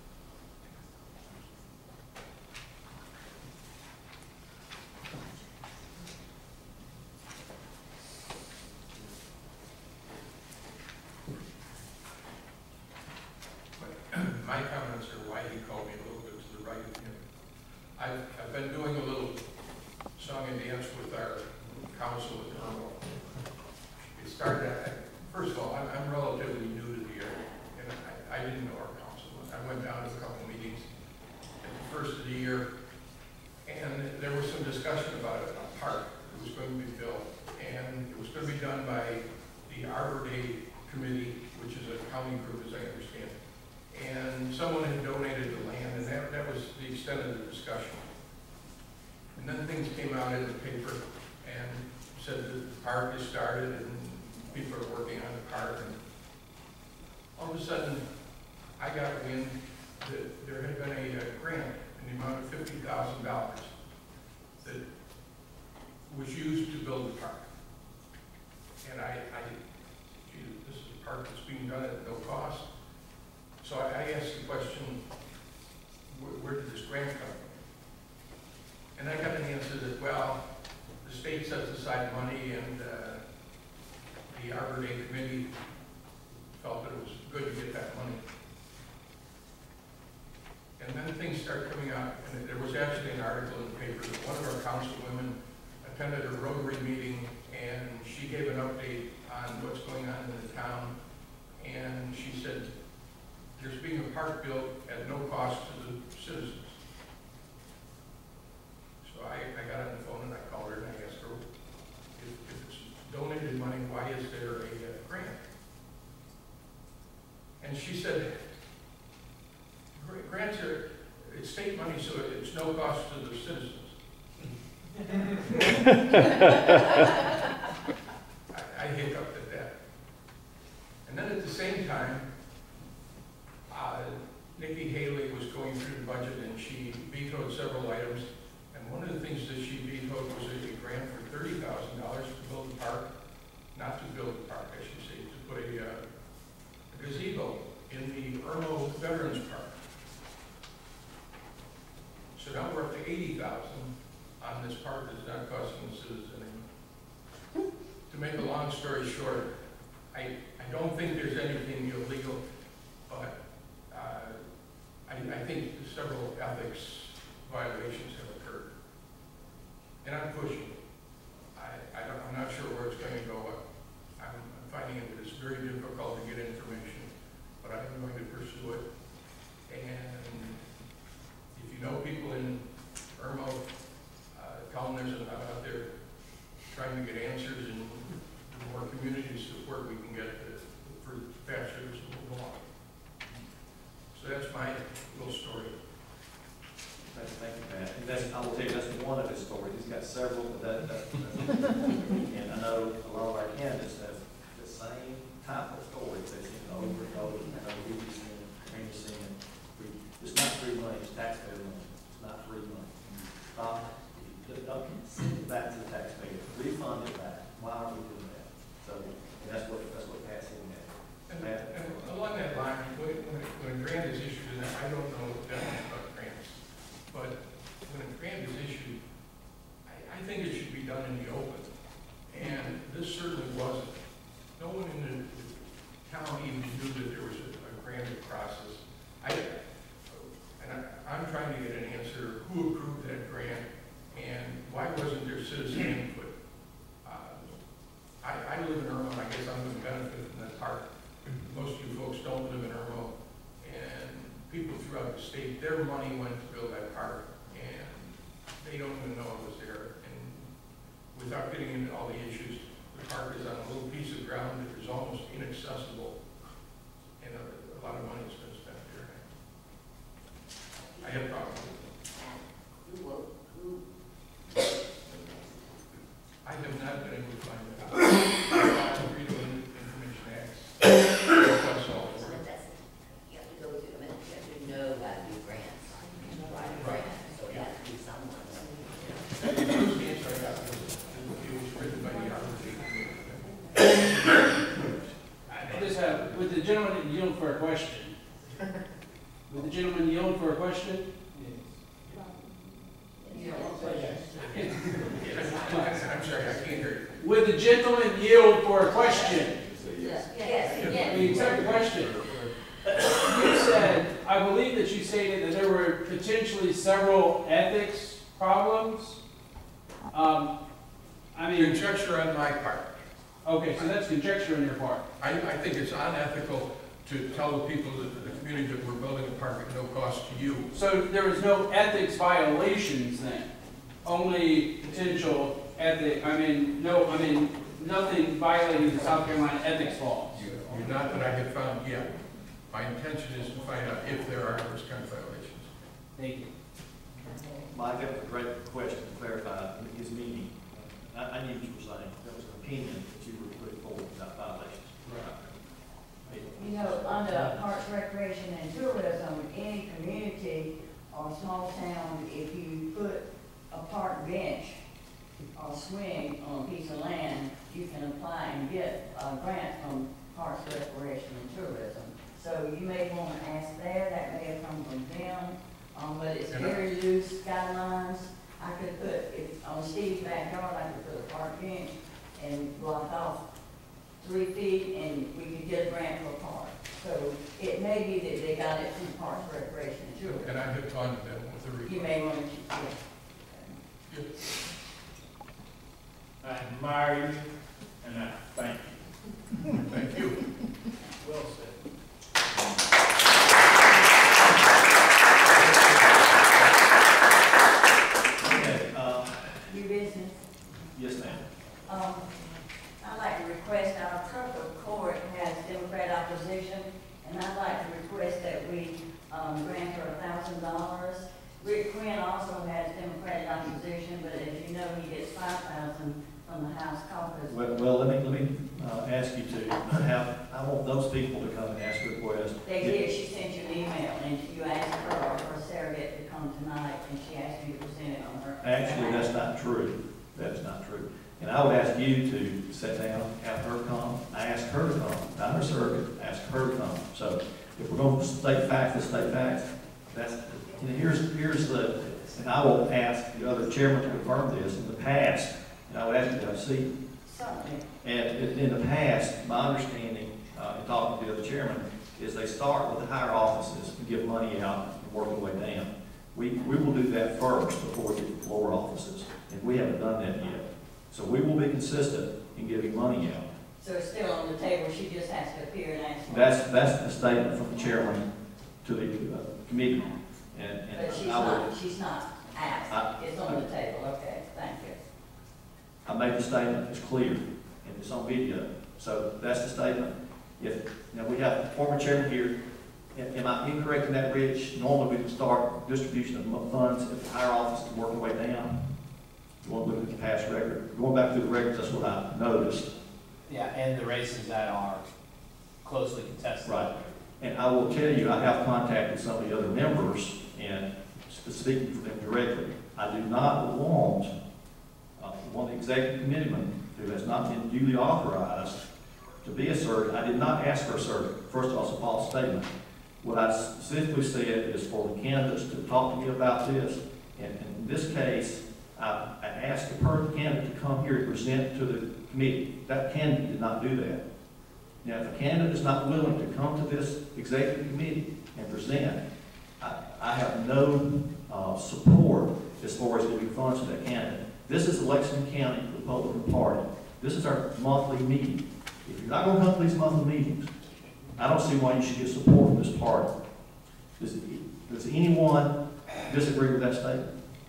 My comments are why he called me a little bit to the right of him. I've, I've been doing a little song and dance with our council with Irma. It started, at- first of all, I'm, I'm relatively new to the area, and I, I didn't know our councilman. I went down to a couple meetings at the first of the year, and there was some discussion about it, a park that was going to be built, and it was going to be done by the Arbor Day Committee, which is a county group, as I understand. And someone had donated the land, and that, that was the extent of the discussion. And then things came out in the paper and said that the park has started and people are working on the park. And all of a sudden, I got wind that there had been a, a grant in the amount of fifty thousand dollars that was used to build the park. And I, I, gee, this is a park that's being done at no cost. So I, I asked the question, where, where did this grant come from? And I got an answer that, well, the state sets aside money and uh, the Arbor Day Committee felt that it was good to get that money. And then things started coming out, and there was actually an article in the paper that one of our councilwomen attended a Rotary meeting, and she gave an update on what's going on in the town, and she said, there's being a park built at no cost to the citizens. So I, I got on the phone and I called her and I asked her, if, if it's donated money, why is there a uh, grant? And she said, grants are, it's state money, so it's no cost to the citizens. I, I hiccuped at that. And then at the same time, uh, Nikki Haley was going through the budget and she vetoed several items. And one of the things that she vetoed was a grant for thirty thousand dollars to build a park, not to build a park, I should say, to put a, uh, a gazebo in the Irmo Veterans Park. So now we're up to eighty thousand on this park that's not costing the citizens anything. To make a long story short, I, I don't think there's anything illegal, but uh, I, I think several ethics violations have occurred. And I'm pushing. I, I don't, I'm not sure where it's going to go. I'm, I'm finding it it's very difficult to get information, but I'm going to pursue it. And if you know people in Irmo, uh, tell them there's enough out there trying to get answers, and the more community support we can get to, for pastures and move along. So that's my little story. Thank thank you, Matt. And that's, I will tell you, that's one of his stories. He's got several, but that, that, that's, and I know a lot of our candidates have the same type of stories. They've seen it over and over. I know we've seen it, Randy's seen it. We, it's not free money, it's taxpayer money. It's not free money. Uh, if you put it up, send it back to the taxpayer, refund it back. Why are we doing that? So, and that's what, that's what Pat's hitting at. And, and along that line, when, when, when a grant is issued, and I don't know that much about grants, but when a grant is issued, I, I think it should be done in the open. And this certainly wasn't. No one in the, the town even knew that there was a, a granting process. I, and I, I'm trying to get an answer, who approved that grant, and why wasn't there citizen input? Uh, I, I live in Irmo, and I guess I'm going to benefit from that park. Most of you folks don't live in Irmo, and people throughout the state, their money went to build that park, and they don't even know it was there. And without getting into all the issues, the park is on a little piece of ground that is almost inaccessible, and a, a lot of money has been spent there. I have problems with it. Who will, who? I have not been able to find it out. Freedom of Information Act. That's all. So that doesn't, you have to go through, I mean, you have to know how to do grants, write a grant, so it has to be someone. The first answer I got was, it was written by the Arbor Day Committee. I just have, would the gentleman yield for a question? Would the gentleman yield for a question? I'm sorry, I can't hear you. Would the gentleman yield for a question? Yes, yes. Will you accept the question? You said, I believe that you stated that there were potentially several ethics problems. Um, I mean. Conjecture on my part. Okay, so that's conjecture on your part. I, I think it's unethical to tell the people that the community that we're building a park at no cost to you. So there was no ethics violations then? Only potential ethic, I mean, no, I mean, nothing violating the South Carolina ethics laws? You're not that I have found yet. My intention is to find out if there are those kind of violations. Thank you. Mike, that was a great question to clarify in his meeting. I, I knew what you were saying. That was an opinion that you were putting forward about violations. Right. You know, under Parks, Recreation, and Tourism, any community or small town, if you put a park bench or swing on a piece of land, you can apply and get a grant from Parks, Recreation, and Tourism. So you may want to ask there, that may have come from them, um, but it's very loose guidelines. I could put, if on Steve's backyard, I could put a park bench and block off three feet, and we could get a grant for a park. So it may be that they got it from Parks, Recreation, and Tourism. And I have talked to them with the report. You may want to, yeah. I admire you, and I thank you. Thank you. Well said. Okay, uh, New business. yes, ma'am. Um, I'd like to request, our clerk of court has Democrat opposition, and I'd like to request that we, um, grant her a thousand dollars. Rick Quinn also has Democratic opposition, but as you know, he gets five thousand from the House caucus. Well, well, let me, let me, uh, ask you to have, I want those people to come and ask a request. They did, she sent you an email, and you asked her or her surrogate to come tonight, and she asked you to present it on her. Actually, that's not true. That is not true. And I would ask you to sit down, have her come, ask her to come, not her surrogate, ask her to come. So if we're going to state facts, let's state facts. That's, you know, here's, here's the, and I will ask the other chairman to confirm this, in the past, and I would ask you to have a seat. Certainly. And in in the past, my understanding, uh, in talking to the other chairman, is they start with the higher offices and give money out and work their way down. We, we will do that first before we get to the lower offices, and we haven't done that yet. So we will be consistent in giving money out. So it's still on the table, she just has to appear and ask. for it. That's, that's the statement from the chairman to the uh, committee. And, and But she's I would, not, she's not asked, I- it's on the table, okay, thank you. I made the statement, it's clear, and it's on video. So that's the statement. If, you know, we have the former chairman here. Am am I incorrect in that, Rich? Normally we would start distribution of funds at the higher office and work our way down. You want to look at the past record? Going back through the records, that's what I noticed. Yeah, and the races that are closely contested. Right. And I will tell you, I have contacted some of the other members and speaking for them directly. I do not want uh, one of the executive committeemen who has not been duly authorized to be a surrogate. I did not ask for a surrogate. First of all, it's a false statement. What I specifically said is for the candidates to talk to me about this. And in this case, I, I asked the per candidate to come here and present to the committee. That candidate did not do that. Now, if a candidate is not willing to come to this executive committee and present, I, I have no uh, support as far as giving funds to that candidate. This is Lexington County Republican Party. This is our monthly meeting. If you're not going to come to these monthly meetings, I don't see why you should get support from this party. Does, does anyone disagree with that statement?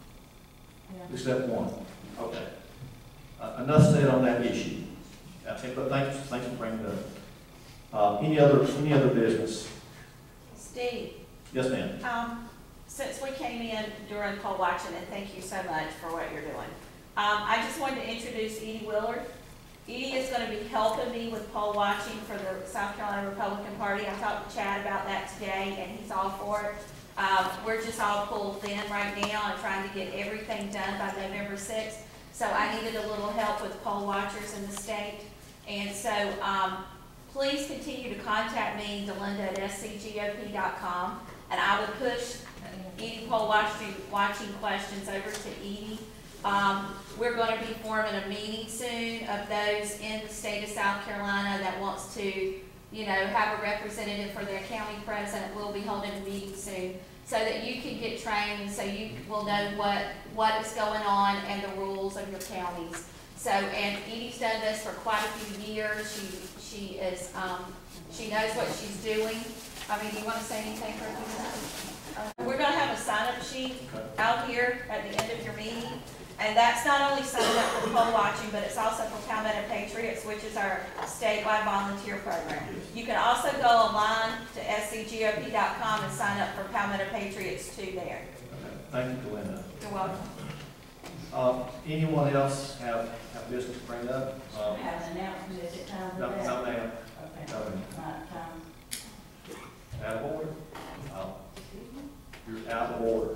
Yeah. Except one. Okay. Uh, enough said on that issue. I think, but thanks, thanks for bringing it up. Uh, any other, any other business? Steve, Yes, ma'am. um, since we came in during poll watching, and thank you so much for what you're doing, um, I just wanted to introduce Edie Willard. Edie is going to be helping me with poll watching for the South Carolina Republican Party. I talked to Chad about that today, and he's all for it. Um, we're just all pulled thin right now and trying to get everything done by November sixth. So I needed a little help with poll watchers in the state. And so um, please continue to contact me, Delinda at S C G O P dot com, and I will push any poll watching, watching questions over to Edie. Um, we're going to be forming a meeting soon of those in the state of South Carolina that wants to, you know, have a representative for their county president. We'll be holding a meeting soon so that you can get trained and so you will know what, what is going on and the rules of your counties. So, and Edie's done this for quite a few years. She, she is, um, she knows what she's doing. I mean, do you want to say anything for her? Uh, We're gonna have a sign-up sheet out here at the end of your meeting. And that's not only signing up for poll watching, but it's also for Palmetto Patriots, which is our statewide volunteer program. You can also go online to S C G O P dot com and sign up for Palmetto Patriots too there. Okay. Thank you, Glenda. You're welcome. Uh, anyone else have, have business to bring up? Um, Have an announcement, is it time for No, that? no, ma'am. Okay. No, ma'am. Right, time. Out of order? Uh, You're out of order.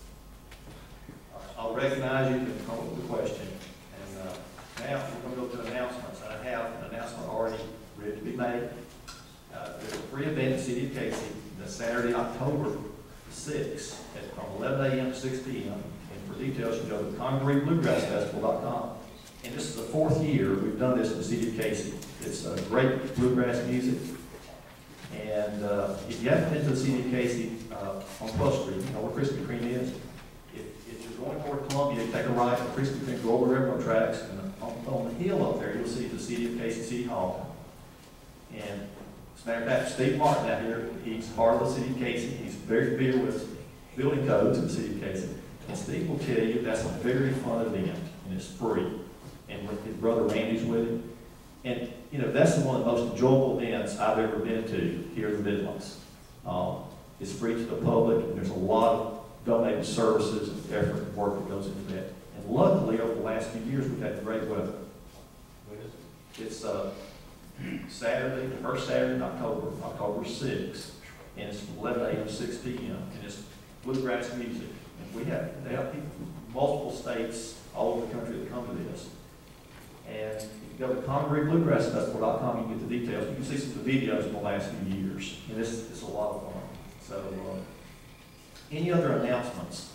I'll recognize you and come up with a question. And uh, now we're going to go to announcements. I have an announcement already ready to be made. Uh, there's a free event in the city of Casey this Saturday, October sixth, at from eleven a m to six p m And for details, you can go to Congaree Bluegrass Festival dot com. And this is the fourth year we've done this in the city of Casey. It's uh, great bluegrass music. And uh, if you haven't been to the city of Casey uh, on twelfth Street, you know where Krispy Kreme is. If, if you're going toward Columbia, you take a right to Krispy Kreme, go over the railroad tracks, and on, on the hill up there, you'll see the city of Casey City Hall. And as a matter of fact, Steve Martin out here, he's part of the city of Casey. He's very familiar with building codes in the city of Casey. And Steve will tell you that's a very fun event, and it's free. And with his brother Randy's with him. And, you know, that's one of the most enjoyable events I've ever been to here in the Midlands. Um, it's free to the public, and there's a lot of donated services and effort and work that goes into that. And luckily, over the last few years, we've had great weather. It's uh, Saturday, the first Saturday in October, October sixth, and it's from eleven a m to six p m and it's bluegrass music. And we have, they have people from multiple states all over the country that come to this. And if you go to Congaree Bluegrass Festival dot com, you can get the details. You can see some of the videos in the last few years. And this is a lot of fun. So, uh, any other announcements?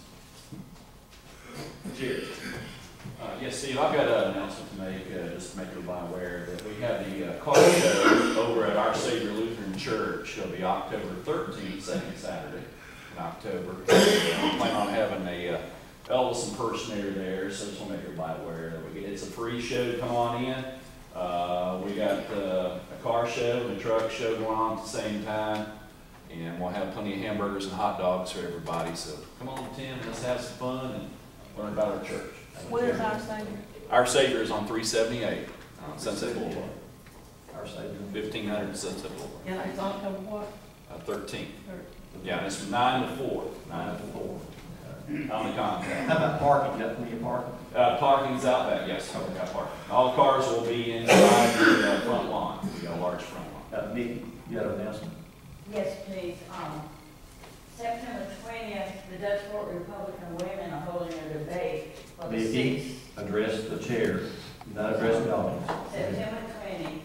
Jerry? Uh, yes, Steve, I've got an announcement to make, uh, just to make everybody aware that we have the uh, car show over at Our Savior Lutheran Church. It'll be October thirteenth, second Saturday in October. Uh, we plan on having a uh, Elvis impersonator there, so just want to make everybody aware that we get, it's a free show to come on in. Uh, we got uh, a car show and a truck show going on at the same time, and we'll have plenty of hamburgers and hot dogs for everybody. So come on, Tim, let's have some fun and learn about our church. Where's Our Savior? Our Savior is on three seventy-eight on Sunset Boulevard. Our Savior. fifteen hundred Sunset Boulevard. Yeah, it's October what? Uh, thirteenth. Yeah, and it's from nine to four. Nine to four. On the contact. How about parking? You got plenty of parking? Uh, parking's out back, yes, we got parking. All the cars will be inside the uh, front lawn. We got a large front lawn. Uh, Nikki, you got an announcement? Yes, please. Um, September twentieth, the Dutch Fork Republican women are holding a debate for the Nikki, sixth. address the chair, not address the audience. September twentieth,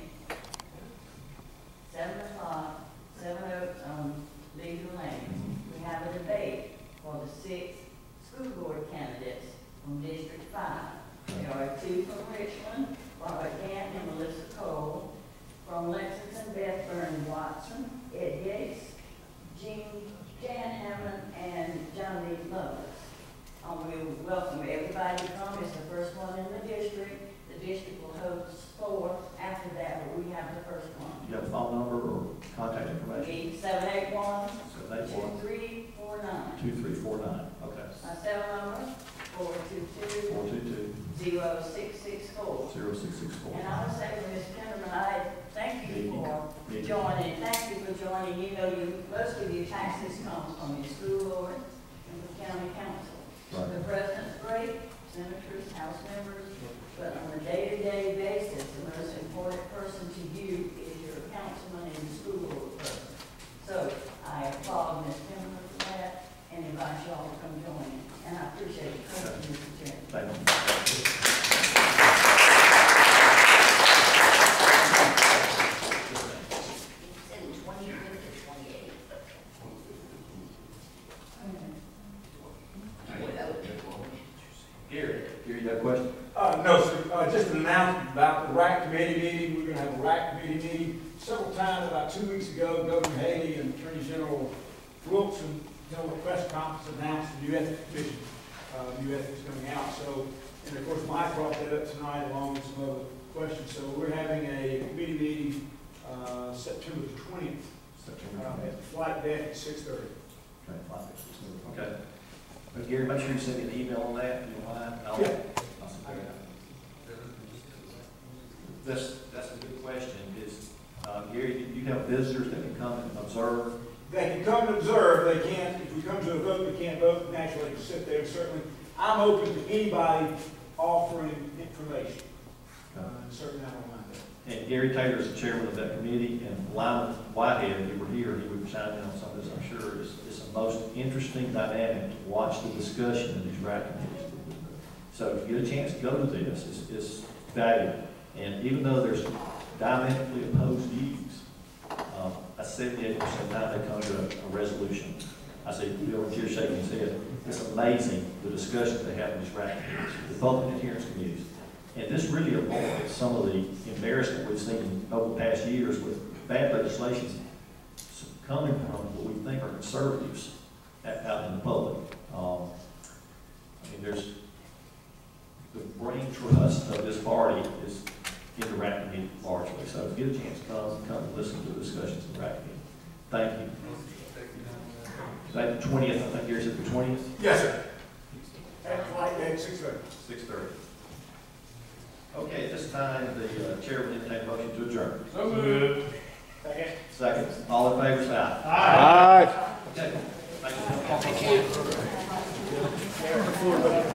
seven o'clock, Seven Oaks on Leisure Lane. We have a debate for the sixth school board candidates from District Five. There are two from Richmond, Barbara Gantt and Melissa Cole. From Lexington, Beth Byrne Watson, Ed Yates, Jean Jan Hammond, and John Lee Lovelace. Um, we welcome everybody to come. It's the first one in the district. The district will host four after that, but we have the first one. You have a phone number or contact information? seven eight one, seven eight one, two three four nine. two three four nine, okay. My cell number, four two two, four two two, zero six six four. zero six six four. And I would say to Miz Penniman, I thank you for joining, thank you for joining. You know, you, most of your taxes come from your school board and the county council. Right. The president's great, senators, house members, but on a day-to-day basis, the most important person to you is your councilman and your school board person. So I applaud Miz Penniman for that and invite you all to come join me. And I appreciate it. Thank you, Mister Chairman. Thank you. Gary, Gary, you have a question? Uh, no, sir. Uh, just an announcement about the R A C committee meeting. We're going to have a R A C committee meeting several times. About two weeks ago, Governor Haley and Attorney General Wilson held a press conference, announced the new ethics commission, uh, new ethics coming out. So And of course, Mike brought that up tonight along with some other questions. So we're having a committee meeting, uh, September twentieth, uh, at the flight deck at six thirty. Okay, fine, six thirty. Okay. But Gary, make sure you send me an email on that, if you don't mind. I'll- Yeah. I'll send that out. That's, that's a good question, is, uh, Gary, do you have visitors that can come and observe? They can come and observe, they can't, if we come to a vote, they can't vote, naturally, they can sit there, certainly. I'm open to anybody offering information, uh, and certainly I don't mind that. And Gary Taylor is the chairman of that committee, and Lyman Whitehead, if you were here, he would chime in on some of this, I'm sure. It's, it's the most interesting dynamic to watch the discussion of these RAC committees. So if you get a chance to go to this, it's, it's valuable. And even though there's diametrically opposed views, um, I seventy-eight percent of the time they come to a, a resolution. I see Bill and Tier shaking his head. It's amazing the discussions they have in these RAC committees, the public adherence committees. And this really avoids some of the embarrassment we've seen over the past years with bad legislation coming from what we think are conservatives out in the public. Um, I mean, there's the brain trust of this party is in the RAC committee largely. So if you get a chance to come, come and listen to the discussions in the RAC committee. Thank you. Is that the twentieth? I think Gary said the twentieth? Yes, sir. At flight deck, six thirty. six thirty. Okay, at this time, the uh, chair will entertain a motion to adjourn. So moved. Second. Second. All in favor, say aye. Aye. Okay. Thank you. Thank you.